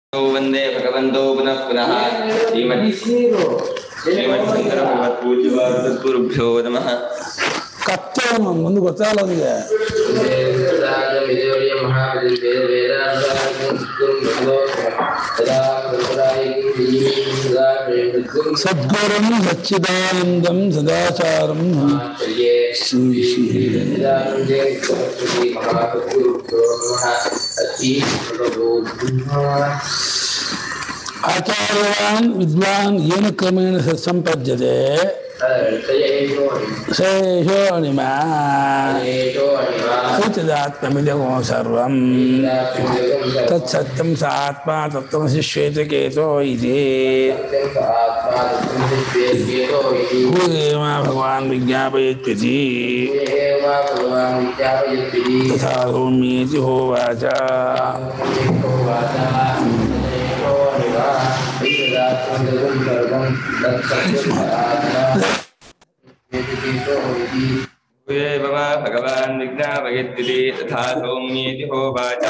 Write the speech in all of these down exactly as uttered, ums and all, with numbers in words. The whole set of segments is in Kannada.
वंदे भगवन्तो पुनः पुनः श्रीमत् श्रीमत्शंकर भगवत् पूज्यपाद सद्गुरुभ्यो नमः. ಕತ್ತೇನು ಮುಂದೆ ಗೊತ್ತಾಗಲ್ಲ ಅವನಿಗೆ. ಸದ್ಗುರುಂ ಸಚ್ಚಿದಾನಂದಂ ಸದಾಚಾರಂ ಶ್ರೀ ಶ್ರೀ ಆಚಾರ್ಯವಾನ್ ವಿದ್ವಾನ್ ಏನ ಕ್ರಮೇಣ ಸಂಪದ್ಯತೆ ಶೇಷೋ ಅಣಿಮ ಐತದಾತ್ಮಮಿದಮೋ ಸರ್ವಂ ತತ್ಸತ್ಯಂ ಸ ಆತ್ಮ ತತ್ವಮಸಿ ಶ್ವೇತಕೇತೋ ಇತಿ ಭೂದೇವ ಭಗವಾನ್ ವಿಜ್ಞಾಪಯತ್ವಿತಿ ತಥಾ ಸೌಮ್ಯೇತಿ ಹೋವಾಚ. भगवान् विज्ञापयत्विति तथा सौम्येति होवाच.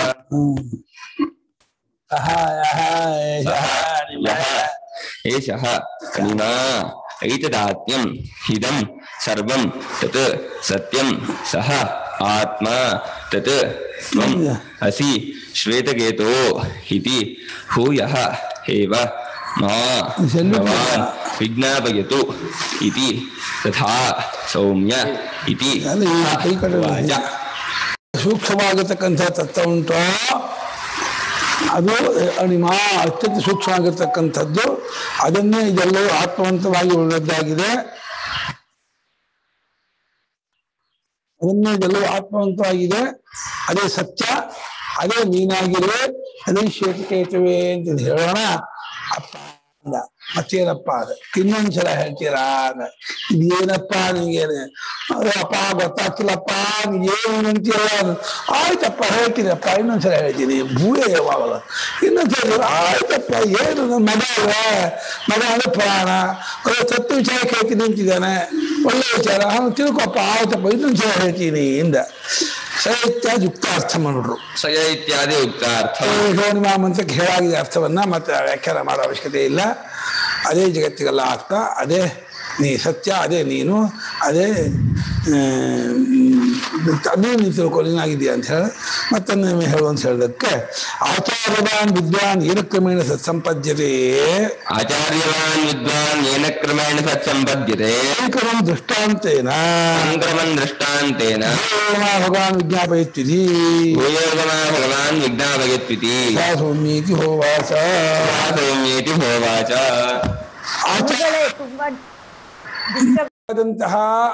एषः अणिमा ऐतदात्म्यं इदं सर्वं तत् सत्यं सः आत्मा तत् त्वम् असि श्वेतकेतो इति भूयः एव मा भगवान् विज्ञापयतु इति तथा ಸೌಮ್ಯ ಇತಿ ವಾಚ. ಸೂಕ್ಷ್ಮವಾಗಿರ್ತಕ್ಕಂಥ ತತ್ವ ಉಂಟು, ಅದು ಅಣಿಮ ಅತ್ಯಂತ ಸೂಕ್ಷ್ಮವಾಗಿರ್ತಕ್ಕಂಥದ್ದು. ಅದನ್ನೇ ಇದೆಲ್ಲವೂ ಆತ್ಮವಂತವಾಗಿ ಉಳ್ಳದ್ದಾಗಿದೆ. ಅದನ್ನೇ ಇದೆಲ್ಲವೂ ಆತ್ಮವಂತವಾಗಿದೆ. ಅದೇ ಸತ್ಯ, ಅದೇ ನೀನಾಗಿರುವೆ, ಅದೇ ಶ್ವೇತಕೇತುವೆ ಅಂತ ಹೇಳೋಣ. ಅಪ್ಪ ಅಂದ. ಮತ್ತೇನಪ್ಪ ಅದ ಇನ್ನೊಂದ್ಸಲ ಹೇಳ್ತೀರಾ ಅದ. ಇದೇನಪ್ಪ ನಿಂಗೇನೆ ಅಪ್ಪ ಗೊತ್ತಾಗ್ತಿಲ್ಲಪ್ಪ ನೀಗೇನು ಅಂತೀರ. ಆಯ್ತಪ್ಪ ಹೇಳ್ತೀನಪ್ಪ, ಇನ್ನೊಂದ್ಸಲ ಹೇಳ್ತೀನಿ. ಭೂಯ ಯಾವಾಗಲ್ಲ ಇನ್ನೊಂದ್ಸಲ ಆಯ್ತಪ್ಪ ಏನು ಮಗ ಅಲ್ವೇ, ಮಗ ಅಂದ್ರೆ ಪ್ರಾಣ, ಒಳ್ಳೆ ತತ್ವ ವಿಚಾರ ಕೇಳ್ತೀನಿ ಅಂತಿದ್ದಾನೆ, ಒಳ್ಳೆ ವಿಚಾರ ಅವನು ತಿಳ್ಕೊಪ್ಪ, ಆಯ್ತಪ್ಪ ಇನ್ನೊಂದ್ಸಲ ಹೇಳ್ತೀನಿ ಇಂದ. ಸ ಇತ್ಯಾದಿ ಯುಕ್ತಾರ್ಥ ಮಾಡಿದ್ರು. ಸಯ ಇತ್ಯಾದಿ ಯುಕ್ತಾರ್ಥ ಮಂತ್ರಕ್ಕೆ ಹೇಳಾಗಿದೆ ಅರ್ಥವನ್ನ, ಮತ್ತೆ ವ್ಯಾಖ್ಯಾನ ಮಾಡೋ ಅವಶ್ಯಕತೆ ಇಲ್ಲ. ಅದೇ ಜಗತ್ತಿಗೆಲ್ಲ ಆತ್ಮ, ಅದೇ ನೀ ಸತ್ಯ, ಅದೇ ನೀನು, ಅದೇ ಅದೇ ನೀನು ತಿಳ್ಕೊಳ್ಳಿನಾಗಿದೆಯಾ ಅಂತ ಹೇಳಿ ಮತ್ತೊಂದು ಹೇಳುವಂತ ಹೇಳಿದಕ್ಕೆ ಆಚಾರ್ಯವಾನ್ ವಿದ್ವಾನ್ ಏನ ಕ್ರಮೇಣ ಸತ್ಸಂಪದ್ಯತೆ. ಆಚಾರ್ಯವಾನ್ ವಿದ್ವಾನ್ ಏನ ಕ್ರಮೇಣ ಸತ್ಸಂಪದ್ಯತೆ ಕ್ರಮಂ ದೃಷ್ಟಾಂತೇನ ಕ್ರಮಂ ದೃಷ್ಟಾಂತೇನ ಭಗವಾನ್ ವಿಜ್ಞಾಪಯತ್ವಿತಿ ಭಗವಾನ್ ವಿಜ್ಞಾಪಯತ್ವಿತಿ ಸೌಮ್ಯೇತಿ ಹೋವಾಚ. ಸೌಮ್ಯೇತಿ ಹೋವಾಚ. ಆದಂತಹ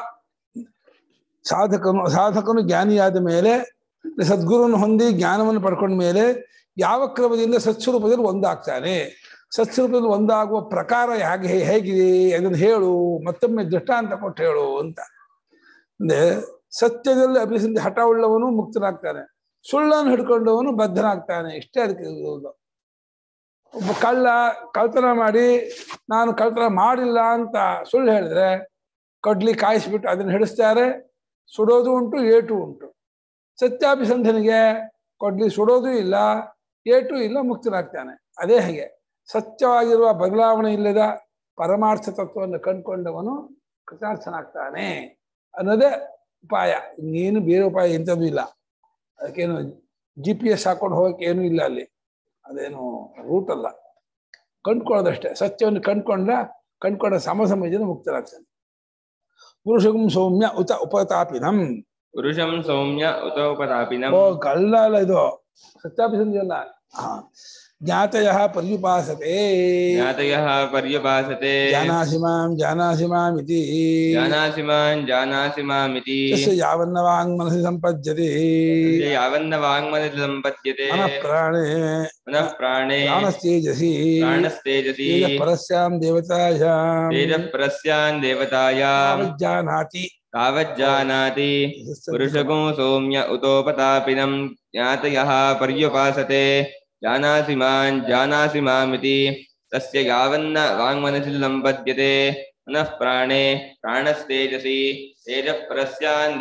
ಸಾಧಕನು ಸಾಧಕನು ಜ್ಞಾನಿಯಾದ ಮೇಲೆ, ಸದ್ಗುರುವನ್ನು ಹೊಂದಿ ಜ್ಞಾನವನ್ನು ಪಡ್ಕೊಂಡ ಮೇಲೆ ಯಾವ ಕ್ರಮದಿಂದ ಸತ್ಸ್ವರೂಪದಲ್ಲಿ ಒಂದಾಗ್ತಾನೆ, ಸತ್ಸ್ವರೂಪದಲ್ಲಿ ಒಂದಾಗುವ ಪ್ರಕಾರ ಹೇಗೆ ಹೇಗಿದೆ ಅದನ್ನು ಹೇಳು, ಮತ್ತೊಮ್ಮೆ ದೃಷ್ಟಾಂತ ಕೊಟ್ಟು ಹೇಳು ಅಂತ. ಅಂದ್ರೆ ಸತ್ಯದಲ್ಲಿ ಅಭಿಸಂಧಿ ಹಠ ಉಳ್ಳವನು ಮುಕ್ತನಾಗ್ತಾನೆ, ಸುಳ್ಳನ್ನು ಹಿಡ್ಕೊಂಡವನು ಬದ್ಧನಾಗ್ತಾನೆ. ಇಷ್ಟೇ ಅದಕ್ಕೆ ಇರೋದು. ಒಬ್ಬ ಕಳ್ಳ ಕಳ್ತನ ಮಾಡಿ ನಾನು ಕಳ್ತನ ಮಾಡಿಲ್ಲ ಅಂತ ಸುಳ್ಳು ಹೇಳಿದ್ರೆ ಕಡ್ಲಿ ಕಾಯಿಸ್ಬಿಟ್ಟು ಅದನ್ನು ಹಿಡಿಸ್ತಾರೆ, ಸುಡೋದು ಉಂಟು, ಏಟು ಉಂಟು. ಸತ್ಯಾಭಿಸಂಧನಿಗೆ ಕೊಡ್ಲಿ ಸುಡೋದು ಇಲ್ಲ, ಏಟು ಇಲ್ಲ, ಮುಕ್ತನಾಗ್ತಾನೆ. ಅದೇ ಹಾಗೆ ಸತ್ಯವಾಗಿರುವ ಬದಲಾವಣೆ ಇಲ್ಲದ ಪರಮಾರ್ಥ ತತ್ವವನ್ನು ಕಂಡುಕೊಂಡವನು ಕೃತಾರ್ಥನಾಗ್ತಾನೆ ಅನ್ನೋದೇ ಉಪಾಯ. ಇನ್ನೇನು ಬೇರೆ ಉಪಾಯ ಎಂಥದ್ದು ಇಲ್ಲ. ಅದಕ್ಕೇನು ಜಿ ಪಿ ಎಸ್ ಹಾಕೊಂಡು ಹೋಗಕ್ಕೆ ಏನೂ ಇಲ್ಲ ಅಲ್ಲಿ. ಅದೇನು ರೂಟ್ ಅಲ್ಲ, ಕಂಡ್ಕೊಳ್ಳೋದಷ್ಟೇ. ಸತ್ಯವನ್ನು ಕಂಡ್ಕೊಂಡ ಕಂಡ್ಕೊಂಡ ಸಮ ಸಮಯದಿಂದ ಮುಕ್ತರಾಗ್ತಾನೆ. ಪುರುಷಂ ಸೌಮ್ಯ ಉತ ಉಪತಾಪಿನಂ. ಪುರುಷಂ ಸೌಮ್ಯ ಉತ ಉಪತಾಪಿನಂ. ಓ ಕಳ್ಳ ಅಲ್ಲ ಇದು, ಸತ್ಯಾಭಿಸಂಧಿ ಅಲ್ಲ. ಜ್ಞಾತಯಃ ಪರ್ಯುಪಾಸತೆ ಜ್ಞಾತಯಃ ಪರ್ಯುಪಾಸತೆ ಜಾನಾಸಿ ಮಾಂ ಜಾನಾಸಿ ಮಾಂ ಇತಿ ಜಾನಾಸಿ ಮಾಂ ಜಾನಾಸಿ ಮಾಂ ಇತಿ ತಸ್ಯ ಯಾವನ್ನ ವಾಂಗ್ಮನಸಿ ಸಂಪದ್ಯತೆ ಯಾವನ್ನ ವಾಂಗ್ಮನಸಿ ಸಂಪದ್ಯತೆ ಮನಃ ಪ್ರಾಣೇ ಮನಃ ಪ್ರಾಣೇ ಪ್ರಾಣಸ್ತೇಜಸಿ ಪ್ರಾಣಸ್ತೇಜಸಿ ತೇಜಃ ಪರಸ್ಯಾಂ ದೇವತಾಯಾಂ ತೇಜಃ ಪರಸ್ಯಾಂ ದೇವತಾಯಾಂ ತಾವಜ್ಜಾನಾತಿ ತಾವಜ್ಜಾನಾತಿ ಪುರುಷಕೋ ಸೌಮ್ಯ ಉತೋಪತಾಪಿನಂ ಜ್ಞಾತಯಃ ಪರ್ಯುಪಾಸತೆ ಜಾನಾಸಿ ಮಾಂ ಜಾನಾಸಿ ಮಾಮಿತಿ ತಸ್ಯ ಯಾವನ್ನ ವಾಂಗ್ಮನಸಿ ಸಂಪದ್ಯತೆ ಮನಃ ಪ್ರಾಣೇ ಪ್ರಾಣಸ್ತೇಜಸಿ ತೇಜಃ ಪರಸ್ಯಾಂ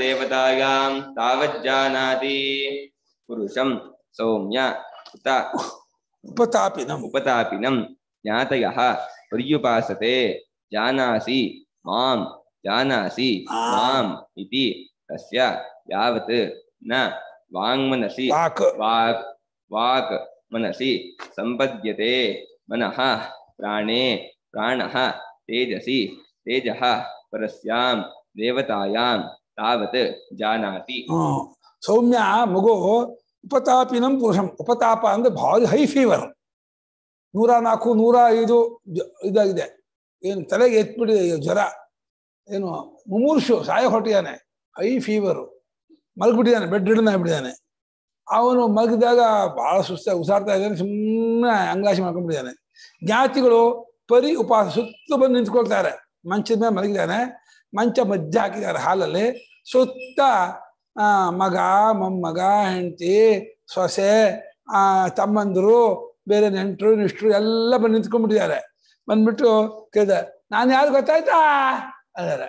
ದೇವತಾಯಾಂ ತಾವಜ್ಜಾನಾತಿ ಪುರುಷಂ ಸೌಮ್ಯ ಉತ ಉಪತಾಪಿನಂ उपतापिनं ज्ञातयः पर्युपासते जानासि मां जानासि माम् इति तस्य यावत् न वाङ्मनसि वाक् वाक् वाक् मनसि सम्पद्यते मनः प्राणे प्राणः तेजसि तेजः परस्यां देवतायां तावत् जानाति. ಸೌಮ್ಯ ಮಗು ಉಪತಾಪಿನಂ ಪುರುಷಂ. ಉಪತಾಪ ಅಂದ್ರೆ ಭಾರಿ ಹೈ ಫೀವರ್, ನೂರ ನಾಲ್ಕು ನೂರ ಐದು ಇದಾಗಿದೆ, ಏನು ತಲೆಗೆ ಎತ್ಬಿಟ್ಟಿದೆ ಜ್ವರ, ಏನು ಮುಮೂರ್ಷು ಸಾಯ ಹೊಟ್ಟಿದ್ದಾನೆ, ಹೈ ಫೀವರು, ಮಲಗಿಬಿಟ್ಟಿದ್ದಾನೆ, ಬೆಡ್ ರಿಡನ್ ಆಗಿಬಿಟ್ಟಿದ್ದಾನೆ. ಅವನು ಮಲಗಿದಾಗ ಬಹಳ ಸುಸ್ತಾಗಿ ಉಸಾಡ್ತಾ ಇದ್ದಾನೆ, ಸುಮ್ಮನೆ ಅಂಗಾಶಿ ಮಾಡ್ಕೊಂಡ್ಬಿಟ್ಟಿದ್ದಾನೆ. ಜ್ಞಾತಿಗಳು ಪರಿ ಉಪವಾಸ ಸುತ್ತ ಬಂದು ನಿಂತ್ಕೊಳ್ತಾರೆ. ಮಂಚದ ಮೇಲೆ ಮಲಗಿದ್ದಾನೆ, ಮಂಚ ಮಧ್ಯ ಹಾಕಿದ್ದಾರೆ ಹಾಲಲ್ಲಿ, ಸುತ್ತ ಆ ಮಗ ಮೊಮ್ಮಗ ಹೆಂಡತಿ ಸೊಸೆ ಆ ತಮ್ಮಂದರು ಬೇರೆ ನೆಂಟರು ನಿಷ್ಟ್ರು ಎಲ್ಲ ಬಂದು ನಿಂತ್ಕೊಂಡ್ಬಿಟ್ಟಿದ್ದಾರೆ. ಬಂದ್ಬಿಟ್ಟು ಕೇಳಿದ, ನಾನು ಯಾರು ಗೊತ್ತಾಯ್ತಾ ಅದಾರೆ.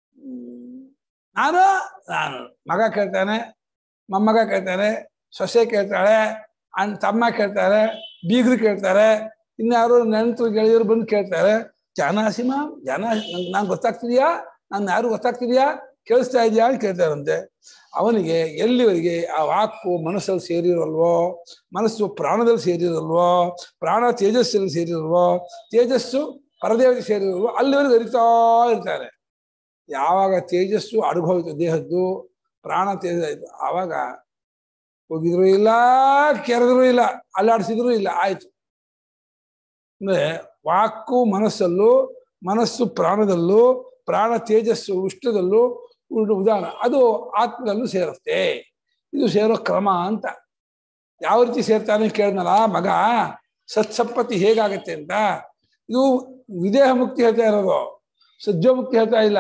ನಾನು ನಾನು ಮಗ ಕೇಳ್ತಾನೆ, ಮೊಮ್ಮಗ ಕೇಳ್ತಾನೆ, ಸೊಸೆ ಕೇಳ್ತಾಳೆ, ಅಣ್ಣ ತಮ್ಮ ಕೇಳ್ತಾರೆ, ಬೀಗರು ಕೇಳ್ತಾರೆ, ಇನ್ಯಾರು ನೆಂಟರು ಗೆಳೆಯರು ಬಂದು ಕೇಳ್ತಾರೆ, ಜಾನಾಸಿಮ ಜಾನ ನಾನು ಗೊತ್ತಾಗ್ತಿದ್ಯಾ, ನಾನು ಯಾರು ಗೊತ್ತಾಗ್ತಿದ್ಯಾ, ಕೇಳಿಸ್ತಾ ಇದೆಯಾ ಅಂತ ಕೇಳ್ತಾರಂತೆ. ಅವನಿಗೆ ಎಲ್ಲಿವರೆಗೆ ಆ ವಾಕು ಮನಸ್ಸಲ್ಲಿ ಸೇರಿರಲ್ವೋ, ಮನಸ್ಸು ಪ್ರಾಣದಲ್ಲಿ ಸೇರಿರಲ್ವೋ, ಪ್ರಾಣ ತೇಜಸ್ಸಲ್ಲಿ ಸೇರಿರಲ್ವೋ, ತೇಜಸ್ಸು ಪರದೇವತೆ ಸೇರಿರಲ್ವೋ, ಅಲ್ಲಿವರೆಗೆ ಅರಿತಾ ಇರ್ತಾರೆ. ಯಾವಾಗ ತೇಜಸ್ಸು ಅಡುಗೋಯ್ತು ದೇಹದ್ದು, ಪ್ರಾಣ ತೇಜ ಆಯ್ತು, ಆವಾಗ ಹೋಗಿದ್ರು ಇಲ್ಲ, ಕೆರೆದ್ರು ಇಲ್ಲ, ಅಲ್ಲಾಡಿಸಿದ್ರು ಇಲ್ಲ, ಆಯ್ತು. ಅಂದ್ರೆ ವಾಕು ಮನಸ್ಸಲ್ಲೂ, ಮನಸ್ಸು ಪ್ರಾಣದಲ್ಲೂ, ಪ್ರಾಣ ತೇಜಸ್ಸು ಉಷ್ಣದಲ್ಲೂ ಉದಾಹರಣೆ ಅದು ಆತ್ಮದಲ್ಲೂ ಸೇರುತ್ತೆ. ಇದು ಸೇರೋ ಕ್ರಮ ಅಂತ. ಯಾವ ರೀತಿ ಸೇರ್ತಾನೆ ಕೇಳಿದ್ನಲ್ಲ ಮಗ, ಸತ್ಸಂಪತ್ತಿ ಹೇಗಾಗತ್ತೆ ಅಂತ. ಇದು ವಿದೇಹ ಮುಕ್ತಿ ಹೇಳ್ತಾ ಇರೋದು, ಸಜ್ಜೋ ಮುಕ್ತಿ ಹೇಳ್ತಾ ಇಲ್ಲ.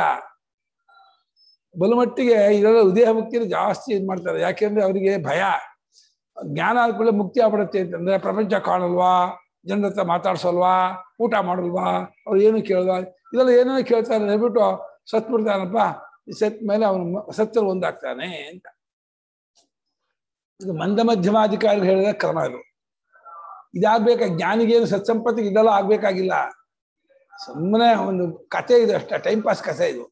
ಬಲಮಟ್ಟಿಗೆ ಇದೆಲ್ಲ ವಿದೇಹ ಮುಕ್ತಿನ ಜಾಸ್ತಿ ಇದು ಮಾಡ್ತಾರೆ. ಯಾಕೆಂದ್ರೆ ಅವರಿಗೆ ಭಯ, ಜ್ಞಾನ ಆದ್ಮೇಲೆ ಮುಕ್ತಿ ಆಗ್ಬಿಡುತ್ತೆ ಅಂತಂದ್ರೆ ಪ್ರಪಂಚ ಕಾಣಲ್ವಾ, ಜನರ ಹತ್ರ ಮಾತಾಡ್ಸಲ್ವಾ, ಊಟ ಮಾಡಲ್ವಾ, ಅವ್ರು ಏನು ಕೇಳಲ್ವಾ, ಇದೆಲ್ಲ ಏನೇನೋ ಕೇಳ್ತಾರೆ ಹೇಳ್ಬಿಟ್ಟು ಸತ್ ಬಿಡ್ತಾನಪ್ಪ. ಸತ್ ಮೇಲೆ ಅವನು ಸತ್ತಲ್ಲಿ ಒಂದಾಗ್ತಾನೆ ಅಂತ. ಇದು ಮಂದ ಮಧ್ಯಮಾಧಿಕಾರಿಗೆ ಹೇಳಿದ ಕ್ರಮ ಇದು. ಇದಾಗ್ಬೇಕ, ಜ್ಞಾನಿಗೇನು ಸತ್ಸಂಪತ್ತಿಗೆ ಇದೆಲ್ಲ ಆಗ್ಬೇಕಾಗಿಲ್ಲ, ಸುಮ್ಮನೆ ಒಂದು ಕಥೆ ಇದು ಅಷ್ಟೇ, ಟೈಮ್ ಪಾಸ್ ಕಥೆ ಇದು.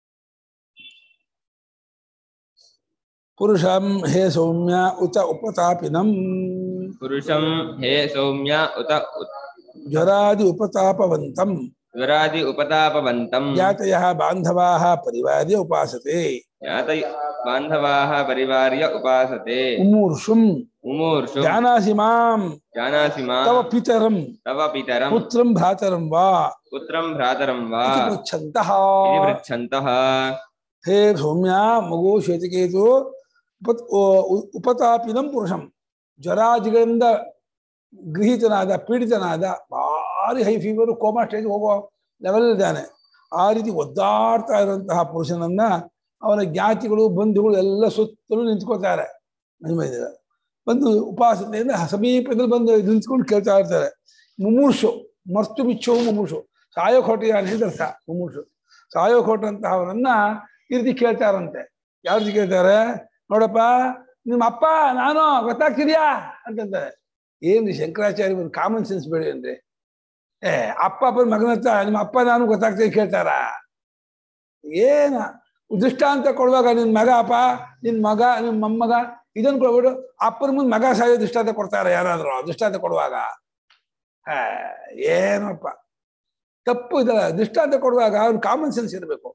ಪುರುಷಂ ಹೇ ಸೌಮ್ಯ ಉತ ಉಪತಾಪಿನಂ, ಪುರುಷಂ ಹೇ ಸೌಮ್ಯ ಉತ ಜ್ವರಾದಿ ಉಪತಾಪವಂತಂ, ಜ್ವರಾದಿ ಉಪತಾಪವಂತಂ, ಜ್ಞಾತಯಃ ಬಾಂಧವಾಃ ಪರಿವಾರ್ಯ ಉಪಾಸತೆ, ಜ್ಞಾತಯ ಬಾಂಧವಾಃ ಪರಿವಾರ್ಯ ಉಪಾಸತೆ, ಮುಮೂರ್ಷುಂ ಮುಮೂರ್ಷು ಜಾನಾಸಿ ಮಾಂ ಜಾನಾಸಿ ಮಾಂ ತವ ಪಿತರಂ ತವ ಪಿತರಂ ಪುತ್ರಂ ಭ್ರಾತರಂ ವಾ ಪುತ್ರಂ ಭ್ರಾತರಂ ವಾ ಇತಿ ಪೃಚ್ಛಂತಃ. ಇತಿ ಪೃಚ್ಛಂತಃ. ಹೇ ಸೌಮ್ಯ ಮಗು ಶ್ವೇತಕೇತು, ಉಪ ಉಪತಾಪಿನಂ ಪುರುಷಂ, ಜ್ವರಾದಿಗಳಿಂದ ಗೃಹೀತನಾದ ಪೀಡಿತನಾದ, ಭಾರಿ ಹೈ ಫೀವರು ಕೋಮಾ ಸ್ಟೇಜ್ ಹೋಗೋ ಲೆವೆಲ್ ಇದ್ದಾನೆ. ಆ ರೀತಿ ಒದ್ದಾಡ್ತಾ ಇರುವಂತಹ ಪುರುಷನನ್ನ ಅವನ ಜ್ಞಾತಿಗಳು ಬಂಧುಗಳು ಎಲ್ಲ ಸುತ್ತಲೂ ನಿಂತ್ಕೋತಾರೆ. ಮಹಿಮೈದ ಬಂದು ಉಪಾಸನೆಯಿಂದ ಸಮೀಪದಲ್ಲಿ ಬಂದು ನಿಂತ್ಕೊಂಡು ಕೇಳ್ತಾ ಇರ್ತಾರೆ. ಮುಮೂರ್ಷು ಮರ್ತು ಬಿಚ್ಚೋ ಮುಮೂರ್ಷು, ಸಾಯೋ ಕೋಟಿಯಾನೆ ಅರ್ಥ. ಮುಮೂರ್ಷು ಸಾಯೋ ಕೋಟಂತಹ ಅವನನ್ನ ಈ ರೀತಿ ಕೇಳ್ತಾರಂತೆ. ಯಾವ ರೀತಿ ಕೇಳ್ತಾರೆ ನೋಡಪ್ಪ, ನಿಮ್ಮ ಅಪ್ಪ ನಾನು ಗೊತ್ತಾಗ್ತಿದ್ಯಾ ಅಂತಂತಾರೆ. ಏನ್ರಿ ಶಂಕರಾಚಾರ್ಯ ಒಂದು ಕಾಮನ್ ಸೆನ್ಸ್ ಬೇಡಿ ಅಂದ್ರೆ, ಏ ಅಪ್ಪ ಅಪ್ಪನ ಮಗನ ಹತ್ರ ನಿಮ್ಮ ಅಪ್ಪ ನಾನು ಗೊತ್ತಾಗ್ತೀವಿ ಕೇಳ್ತಾರ? ಏನ ದೃಷ್ಟಾಂತ ಕೊಡುವಾಗ ನಿನ್ ಮಗ ಅಪ್ಪ, ನಿನ್ ಮಗ ನಿನ್ ಮೊಮ್ಮಗ ಇದನ್ನು ಕೊಡ್ಬಿಟ್ಟು ಅಪ್ಪನ ಮುಂದೆ ಮಗ ಸಾಯೋ ದೃಷ್ಟಾಂತ ಕೊಡ್ತಾರ ಯಾರಾದ್ರು ದೃಷ್ಟಾಂತ ಕೊಡುವಾಗ? ಹಾ ಏನಪ್ಪ ತಪ್ಪು ಇದಲ್ಲ. ದೃಷ್ಟಾಂತ ಕೊಡುವಾಗ ಅವ್ನು ಕಾಮನ್ ಸೆನ್ಸ್ ಇರಬೇಕು.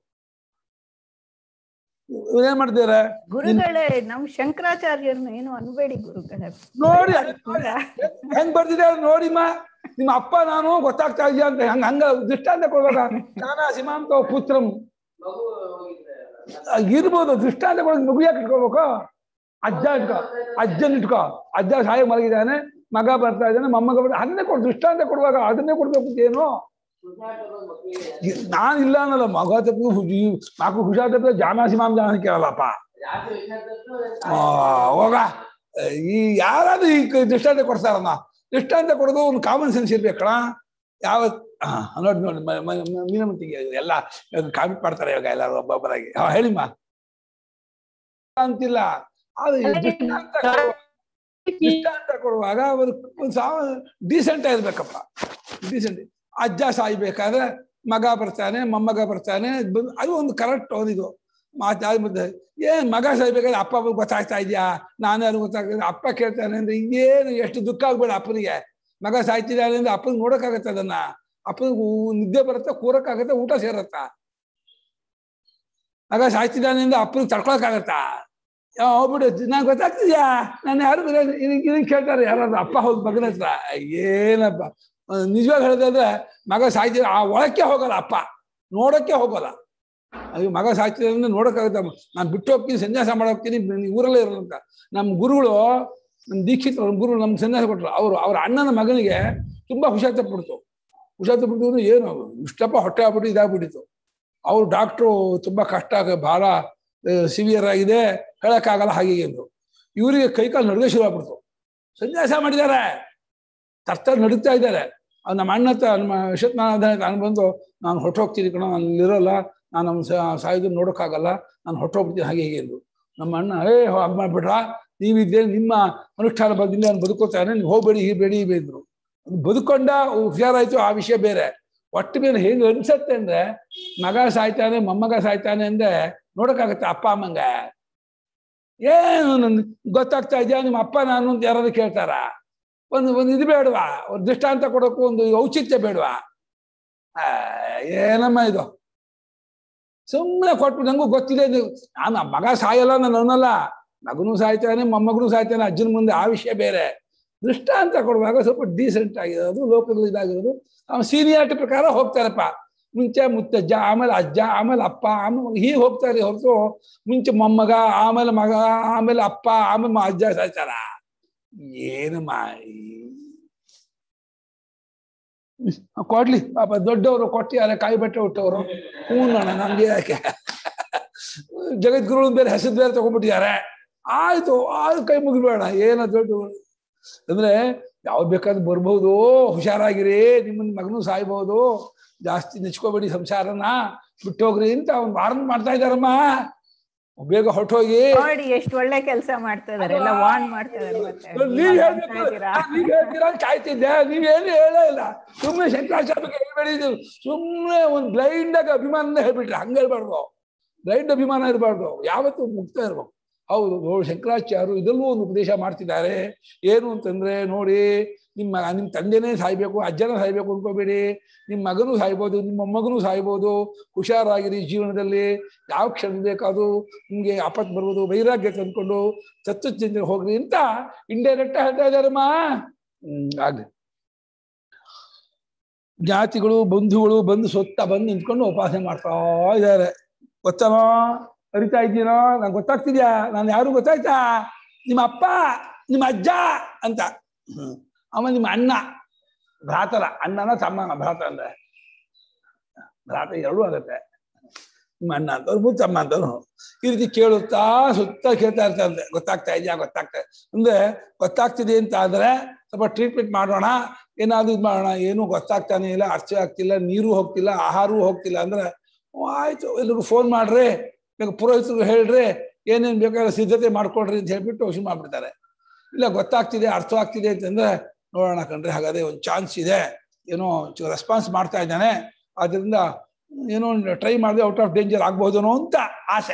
ಏನ್ ಮಾಡ್ತೀರ ಗುರುಗಳೇ? ನಮ್ ಶಂಕರಾಚಾರ್ಯರನ್ನ ಏನು ಅನ್ಬೇಡಿ ಗುರುಗಳೇ. ನೋಡಿ ಹೆಂಗ್ ಬರ್ತಿದೆ ನೋಡಿಮ್ಮ, ನಿಮ್ಮ ಅಪ್ಪ ನಾನು ಗೊತ್ತಾಗ್ತಾ ಇದೆಯಾ ಅಂತ ಹಂಗ ಹಂಗ ದೃಷ್ಟಾಂತ ಕೊಡುವಾಗ ನಾನಾ ಸಿಮಾಂತ ಪುತ್ರಂ ಇರ್ಬೋದು. ದೃಷ್ಟಾಂತ ಕೊಡೋದು ಮಗು ಯಾಕೆ ಇಟ್ಕೊಳ್ಬೇಕು? ಅಜ್ಜ ಇಟ್ಕೋ, ಅಜ್ಜನ್ ಇಟ್ಕೋ, ಅಜ್ಜ ಸಾಯ ಮಲಗಿದ್ದಾನೆ, ಮಗ ಬರ್ತಾ ಇದ್ದಾನೆ, ಮೊಮ್ಮಗ ಬರ್ತಾ, ಅದನ್ನೇ ಕೊಡು ದೃಷ್ಟಾಂತ ಕೊಡುವಾಗ. ಅದನ್ನೇ ಕೊಡ್ಬೇಕು ಏನು? ನಾನು ಇಲ್ಲ ಅನ್ನಲ್ಲ, ಮಗ ತಪ್ಪು ನಾಲ್ಕು ಹುಷಾರ್ ತಪ್ಪ ಜಾನಾಸಿ ಮಾಮ್ ಜಾನ ಕೇಳಲ್ಲಪ್ಪ. ಹೋಗ ಈ ಯಾರಾದ್ರೂ ಈ ದೃಷ್ಟಾಂತ ಕೊಡ್ತಾರಮ್ಮ. ದೃಷ್ಟಾಂತ ಕೊಡೋದು ಒಂದು ಕಾಮನ್ ಸೆನ್ಸ್ ಇರ್ಬೇಕಣ. ಯಾವ ನೋಡಿ ನೋಡಿ ಮೀನಮಂತಿಗೆ ಎಲ್ಲ ಕಾಮಿಟ್ ಮಾಡ್ತಾರೆ ಇವಾಗ ಎಲ್ಲಾರು ಒಬ್ಬೊಬ್ಬರಾಗಿ. ಹೇಳಿಮ್ಮ ಅಂತಿಲ್ಲ, ಅದು ದೃಷ್ಟಾಂತ ದೃಷ್ಟಾಂತ ಕೊಡುವಾಗ ಒಂದು ಒಂದು ಸಾವ ಡೀಸೆಂಟ್ ಆಗಿರ್ಬೇಕಪ್ಪ. ಡೀಸೆಂಟ್. ಅಜ್ಜ ಸಾಯ್ಬೇಕಾದ್ರೆ ಮಗ ಬರ್ತಾನೆ, ಮೊಮ್ಮಗ ಬರ್ತಾನೆ, ಬಂದು ಅದು ಒಂದು ಕರೆಕ್ಟ್ ಒಂದಿದು ಮಾತಾದ ಮುದ್ದೆ. ಏನ್ ಮಗ ಸಾಯ್ಬೇಕಾದ್ರೆ ಅಪ್ಪ ಗೊತ್ತಾಗ್ತಾ ಇದೆಯಾ, ನಾನು ಯಾರು ಗೊತ್ತಾಗ್ತದೆ, ಅಪ್ಪ ಕೇಳ್ತಾನೆ ಅಂದ್ರೆ ಏನು ಎಷ್ಟು ದುಃಖ ಆಗ್ಬೇಡ ಅಪ್ಪನಿಗೆ. ಮಗ ಸಾಯ್ತಿದ್ದಾನೆ ಅಂದ್ರೆ ಅಪ್ಪನಿಗೆ ನೋಡೋಕ್ಕಾಗತ್ತೆ, ಅದನ್ನ ಅಪ್ಪನಿಗೆ ನಿದ್ದೆ ಬರುತ್ತೆ, ಕೂರಕ್ಕಾಗತ್ತೆ, ಊಟ ಸೇರತ್ತಾ. ಮಗ ಸಾಯ್ತಿದ್ದಾನೆ ಅಂದ್ರೆ ಅಪ್ಪನಿಗೆ ತಡ್ಕೊಳಕ್ಕಾಗತ್ತಾ? ಹೋಗ್ಬಿಡು, ನಂಗೆ ಗೊತ್ತಾಗ್ತಿದ್ಯಾ, ನಾನು ಯಾರು ಇದನ್ನ ಕೇಳ್ತಾರೆ ಯಾರಾದ್ರು ಅಪ್ಪ ಹೋಗಿ ಮಗನ ಹತ್ರ. ಏನಪ್ಪ ನಿಜವಾಗಿ ಹೇಳಿದ್ರೆ ಮಗ ಸಾಯ್ತಿದ ಆ ಒಳಕ್ಕೆ ಹೋಗಲ್ಲ, ಅಪ್ಪ ನೋಡೋಕ್ಕೆ ಹೋಗಲ್ಲ. ಅಯ್ಯೋ ಮಗ ಸಾಯ್ತಿದೆ ಅಂದ್ರೆ ನೋಡೋಕ್ಕಾಗತ್ತ, ನಾನು ಬಿಟ್ಟು ಹೋಗ್ತೀನಿ, ಸನ್ಯಾಸ ಮಾಡೋಗ್ತೀನಿ, ಊರಲ್ಲೇ ಇರೋಲ್ಲ ಅಂತ. ನಮ್ಮ ಗುರುಗಳು, ನಮ್ಮ ದೀಕ್ಷಿತರು, ನಮ್ಮ ಗುರುಗಳು ನಮ್ಗೆ ಸನ್ಯಾಸ ಕೊಟ್ಟರು. ಅವರು ಅವ್ರ ಅಣ್ಣನ ಮಗನಿಗೆ ತುಂಬಾ ಹುಷಾರ್ ತಪ್ಪಿಬಿಡ್ತು. ಹುಷಾರ್ ತಪ್ಪಿಬಿಟ್ಟು ಏನು ಇಷ್ಟಪ್ಪ ಹೊಟ್ಟೆ ಆಗ್ಬಿಟ್ಟು ಇದಾಗ್ಬಿಟ್ಟಿತ್ತು. ಅವ್ರು ಡಾಕ್ಟ್ರು ತುಂಬಾ ಕಷ್ಟ, ಬಹಳ ಸಿವಿಯರ್ ಆಗಿದೆ, ಹೇಳಕ್ಕಾಗಲ್ಲ ಹಾಗೆ ಎಂದು. ಇವರಿಗೆ ಕೈಕಾಲು ನಡುಗೆ ಶುರು ಆಗ್ಬಿಡ್ತು. ಸನ್ಯಾಸ ಮಾಡಿದ್ದಾರೆ, ತರ್ತ ನಡುಗ್ತಾ ಇದ್ದಾರೆ. ನಮ್ಮ ಅಣ್ಣ ಹತ್ರ ನಮ್ಮ ಅಶ್ವತ್ಥನಾರಾಯಣ ನಾನು ಬಂದು, ನಾನು ಹೊಟ್ಟೋಗ್ತೀನಿ ಕಣೋ, ನಾನು ಇಲ್ಲಿರೋಲ್ಲ, ನಾನು ನಮ್ಮ ಸಾಯೋದನ್ನು ನೋಡೋಕ್ಕಾಗಲ್ಲ, ನಾನು ಹೊಟ್ಟೋಗ್ಬಿಡ್ತೀನಿ ಹಾಗೆ ಹೀಗೆ ಎಂದು. ನಮ್ಮ ಅಣ್ಣ ಏ ಹಾಗೆ ಮಾಡ್ಬಿಟ್ರ, ನೀವಿದ್ದೇ ನಿಮ್ಮ ಅನುಷ್ಠಾನ ಬದ್ದಿಂದ ನಾನು ಬದುಕೋತಾನೆ, ನೀವು ಹೋಗ್ಬೇಡಿ ಹೀಬೇಡಿ ಬೇದ್ರು. ಬದುಕೊಂಡ ಹುಷಾರಾಯ್ತು, ಆ ವಿಷಯ ಬೇರೆ. ಒಟ್ಟು ಮೇಲೆ ಹೆಂಗ್ ಅನ್ಸತ್ತೆ ಅಂದ್ರೆ ಮಗ ಸಾಯ್ತಾನೆ, ಮೊಮ್ಮಗ ಸಾಯ್ತಾನೆ ಅಂದ್ರೆ ನೋಡೋಕ್ಕಾಗತ್ತೆ ಅಪ್ಪ ಅಮ್ಮಂಗೆ? ಏನು ನನ್ ಗೊತ್ತಾಗ್ತಾ ಇದೆಯಾ ನಿಮ್ಮ ಅಪ್ಪ ನಾನು ಅಂತ ಯಾರಾದ್ರು ಕೇಳ್ತಾರ? ಒಂದು ಒಂದು ಇದು ಬೇಡವಾ, ಒಂದು ದೃಷ್ಟಾಂತ ಕೊಡೋಕ್ಕೂ ಒಂದು ಔಚಿತ್ಯ ಬೇಡವಾ? ಏನಮ್ಮ ಇದು? ಸುಮ್ಮನೆ ಕೊಟ್ಬಿಟ್ಟು ನಂಗೂ ಗೊತ್ತಿದೆ, ನಾನು ಮಗ ಸಾಯಲ್ಲ ನಾನು ಅನ್ನಲ್ಲ, ಮಗನೂ ಸಾಯ್ತಾನೆ, ಮೊಮ್ಮಗನೂ ಸಾಯ್ತಾನೆ ಅಜ್ಜನ ಮುಂದೆ, ಆ ವಿಷಯ ಬೇರೆ. ದೃಷ್ಟಾಂತ ಕೊಡುವಾಗ ಸ್ವಲ್ಪ ಡೀಸೆಂಟ್ ಆಗಿರೋದು, ಲೋಕದಲ್ಲಿ ಇದಾಗಿರೋದು, ಅವ್ನು ಸೀನಿಯಾರಿಟಿ ಪ್ರಕಾರ ಹೋಗ್ತಾರಪ್ಪ. ಮುಂಚೆ ಮುತ್ತಜ್ಜ, ಆಮೇಲೆ ಅಜ್ಜ, ಆಮೇಲೆ ಅಪ್ಪ, ಆಮೇಲೆ ಹೀಗೆ ಹೋಗ್ತಾರೆ ಹೊರತು ಮುಂಚೆ ಮೊಮ್ಮಗ, ಆಮೇಲೆ ಮಗ, ಆಮೇಲೆ ಅಪ್ಪ, ಆಮೇಲೆ ಅಜ್ಜ ಸಾಯ್ತಾರ. ಏನಮ್ಮ ಕೊಡ್ಲಿ ಪಾಪ, ದೊಡ್ಡವರು ಕೊಟ್ಟಿದ್ದಾರೆ, ಕಾಯಿ ಬಟ್ಟೆ ಹುಟ್ಟವರು. ಹ್ಞೂ ನೋಣ ನಮ್ಗೆ ಯಾಕೆ, ಜಗದ್ಗುರು ಬೇರೆ ಹೆಸರು ಬೇರೆ ತಗೊಂಡ್ಬಿಟ್ಟಿದ್ದಾರೆ. ಆಯ್ತು, ಆಯ್ತು ಕೈ ಮುಗಿಬೇಡ, ಏನೋ ದೊಡ್ಡ ಅಂದ್ರೆ ಯಾವ್ದು ಬೇಕಾದ್ರೂ ಬರ್ಬೋದು, ಹುಷಾರಾಗಿರಿ, ನಿಮ್ಮನ್ನ ಮಗನೂ ಸಾಯ್ಬಹುದು, ಜಾಸ್ತಿ ನೆಚ್ಕೋಬೇಡಿ ಸಂಸಾರನ, ಬಿಟ್ಟೋಗ್ರಿ ಅಂತ ಅವ್ನು ವಾರ್ನ್ ಮಾಡ್ತಾ ಇದ್ದಾರಮ್ಮ. ಬೇಗ ಹೊರಟೋಗಿ. ನೋಡಿ ಎಷ್ಟು ಒಳ್ಳೆ ಕೆಲಸ ಮಾಡ್ತಾ ಇದಾರೆ, ಎಲ್ಲ ವಾರ್ನ್ ಮಾಡ್ತಾ ಇದಾರೆ. ನೀವ್ ಹೇಳ್ತೀರಾ ಅಂತ ಕಾಯ್ತಿದ್ದೆ, ನೀವೇನು ಹೇಳೇ ಇಲ್ಲ. ಸುಮ್ಮನೆ ಶಂಕರಾಚಾರ್ಯ ಹೇಳ್ಬೇಡಿ, ಸುಮ್ಮನೆ ಒಂದು ಬ್ಲೈಂಡ್ ಆಗಿ ಅಭಿಮಾನ ಹೇಳ್ಬಿಟ್ರೆ. ಹಂಗ ಹೇಳ್ಬಾರ್ದು, ಬ್ಲೈಂಡ್ ಅಭಿಮಾನ ಇರಬಾರ್ದು, ಯಾವತ್ತೂ ಮುಕ್ತ ಇರ್ಬೇಕು. ಹೌದು, ನೋಡಿ ಶಂಕರಾಚಾರ್ಯರು ಇದಲ್ಲೂ ಒಂದು ಉಪದೇಶ ಮಾಡ್ತಿದ್ದಾರೆ. ಏನು ಅಂತಂದ್ರೆ ನೋಡಿ, ನಿಮ್ಮ ನಿಮ್ಮ ತಂದೆನೇ ಸಾಯ್ಬೇಕು, ಅಜ್ಜನ ಸಾಯ್ಬೇಕು ಅನ್ಕೋಬೇಡಿ, ನಿಮ್ಮ ಮಗನೂ ಸಾಯ್ಬೋದು, ನಿಮ್ಮ ಮೊಮ್ಮಗನೂ ಸಾಯ್ಬೋದು. ಹುಷಾರಾಗಿರಿ ಜೀವನದಲ್ಲಿ, ಯಾವ ಕ್ಷಣ ಬೇಕಾದ್ರೂ ನಿಮ್ಗೆ ಆಪತ್ತು ಬರ್ಬೋದು, ವೈರಾಗ್ಯ ತಂದ್ಕೊಂಡು ತತ್ವಚಿಂತನೆ ಹೋಗ್ರಿ ಅಂತ ಇಂಡೈರೆಕ್ಟ್ ಹೇಳ್ತಾ ಇದ್ದಾರಮ್ಮ. ಹ್ಮ್ ಆಗ್ಲಿ. ಜ್ಞಾತಿಗಳು ಬಂಧುಗಳು ಬಂದು ಸೊತ್ತ ಬಂದು ನಿಂತ್ಕೊಂಡು ಉಪಾಸನೆ ಮಾಡ್ತಾ ಇದ್ದಾರೆ. ಗೊತ್ತನೋ, ಅರಿತಾ ಇದ್ದೀನೋ, ನಂಗೆ ಗೊತ್ತಾಗ್ತಿದ್ಯಾ, ನಾನು ಯಾರು ಗೊತ್ತಾಯ್ತಾ? ನಿಮ್ಮ ಅಪ್ಪ, ನಿಮ್ಮ ಅಜ್ಜ ಅಂತ. ಹ್ಮ್ ಆಮೇಲೆ ನಿಮ್ಮ ಅಣ್ಣ, ಭ್ರಾತರ, ಅಣ್ಣನ ತಮ್ಮನ, ಭ್ರಾತ ಅಂದ್ರೆ ಭ್ರಾತ ಎರಡೂ ಆಗತ್ತೆ. ನಿಮ್ಮ ಅಣ್ಣ ಅಂತವ್ರು, ತಮ್ಮ ಅಂತವ್ರು ಈ ರೀತಿ ಕೇಳುತ್ತಾ ಸುತ್ತ ಕೇಳ್ತಾ ಇರ್ತಾರೆ. ಗೊತ್ತಾಗ್ತಾ ಇದೆಯಾ, ಗೊತ್ತಾಗ್ತಾ ಅಂದ್ರೆ ಗೊತ್ತಾಗ್ತಿದೆ ಅಂತ ಆದ್ರೆ ಸ್ವಲ್ಪ ಟ್ರೀಟ್ಮೆಂಟ್ ಮಾಡೋಣ, ಏನಾದ್ರು ಇದು ಮಾಡೋಣ. ಏನೂ ಗೊತ್ತಾಗ್ತಾನೆ ಇಲ್ಲ, ಅರ್ಥ ಆಗ್ತಿಲ್ಲ, ನೀರು ಹೋಗ್ತಿಲ್ಲ, ಆಹಾರವೂ ಹೋಗ್ತಿಲ್ಲ ಅಂದ್ರೆ ಆಯ್ತು, ಎಲ್ರಿಗೂ ಫೋನ್ ಮಾಡ್ರಿ, ಬೇಕು ಪುರೋಹಿತರು ಹೇಳ್ರಿ, ಏನೇನು ಬೇಕಾದ್ರೆ ಸಿದ್ಧತೆ ಮಾಡ್ಕೊಳ್ರಿ ಅಂತ ಹೇಳ್ಬಿಟ್ಟು ಶುರು ಮಾಡ್ಬಿಡ್ತಾರೆ. ಇಲ್ಲ ಗೊತ್ತಾಗ್ತಿದೆ, ಅರ್ಥ ಆಗ್ತಿದೆ ಅಂತಂದ್ರೆ ನೋಡೋಣ ಕಣ್ರಿ, ಹಾಗಾದ್ರೆ ಒಂದು ಚಾನ್ಸ್ ಇದೆ, ಏನೋ ರೆಸ್ಪಾನ್ಸ್ ಮಾಡ್ತಾ ಇದ್ದಾನೆ, ಆದ್ರಿಂದ ಏನೋ ಟ್ರೈ ಮಾಡಿದ್ರೆ ಔಟ್ ಆಫ್ ಡೇಂಜರ್ ಆಗ್ಬಹುದೇನೋ ಅಂತ ಆಸೆ.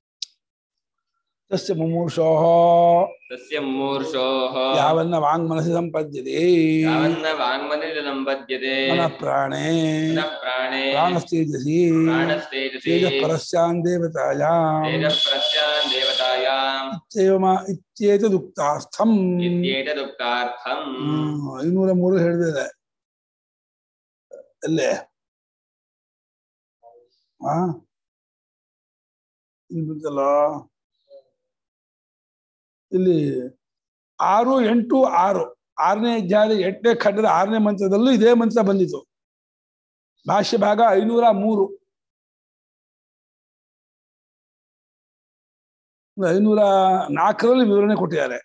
ತಸ್ಯ ಮುಮೂರ್ಷೋಃ ತಸ್ಯ ಮುಮೂರ್ಷೋಃ ಯಾವನ್ನ ವಾಂಗ್ಮನಸಿ ಸಂಪದ್ಯತೆ ಯಾವನ್ನ ವಾಂಗ್ಮನಸಿ ಸಂಪದ್ಯತೆ ಮನಃ ಪ್ರಾಣೇ ಮನಃ ಪ್ರಾಣೇ ಪ್ರಾಣಸ್ತೇಜಸಿ ಪ್ರಾಣಸ್ತೇಜಸಿ ತೇಜಃ ಪರಸ್ಯಾಂ ದೇವತಾಯಾಂ ತೇಜಃ ಪರಸ್ಯಾಂ ದೇವತಾಯಾಂ ಇತ್ಯೇವ ಇತ್ಯೇತದುಕ್ತಾರ್ಥಂ ಇತ್ಯೇತದುಕ್ತಾರ್ಥಂ. ಐನೂರ ಮೂರು ಹೇಳಿದೆ ಅಲ್ಲೇ. ಆ ಇಲ್ಲಿ ಬಂತಲ್ಲ, ಇಲ್ಲಿ ಆರು ಎಂಟು ಆರು ಆರನೇ ಅಧ್ಯಾಯದ ಎಂಟನೇ ಖಂಡದ ಆರನೇ ಮಂತ್ರದಲ್ಲೂ ಇದೇ ಮಂತ್ರ ಬಂದಿತು. ಭಾಷ್ಯ ಭಾಗ ಐನೂರ ಮೂರು, ಐನೂರ ನಾಲ್ಕರಲ್ಲಿ ವಿವರಣೆ ಕೊಟ್ಟಿದ್ದಾರೆ.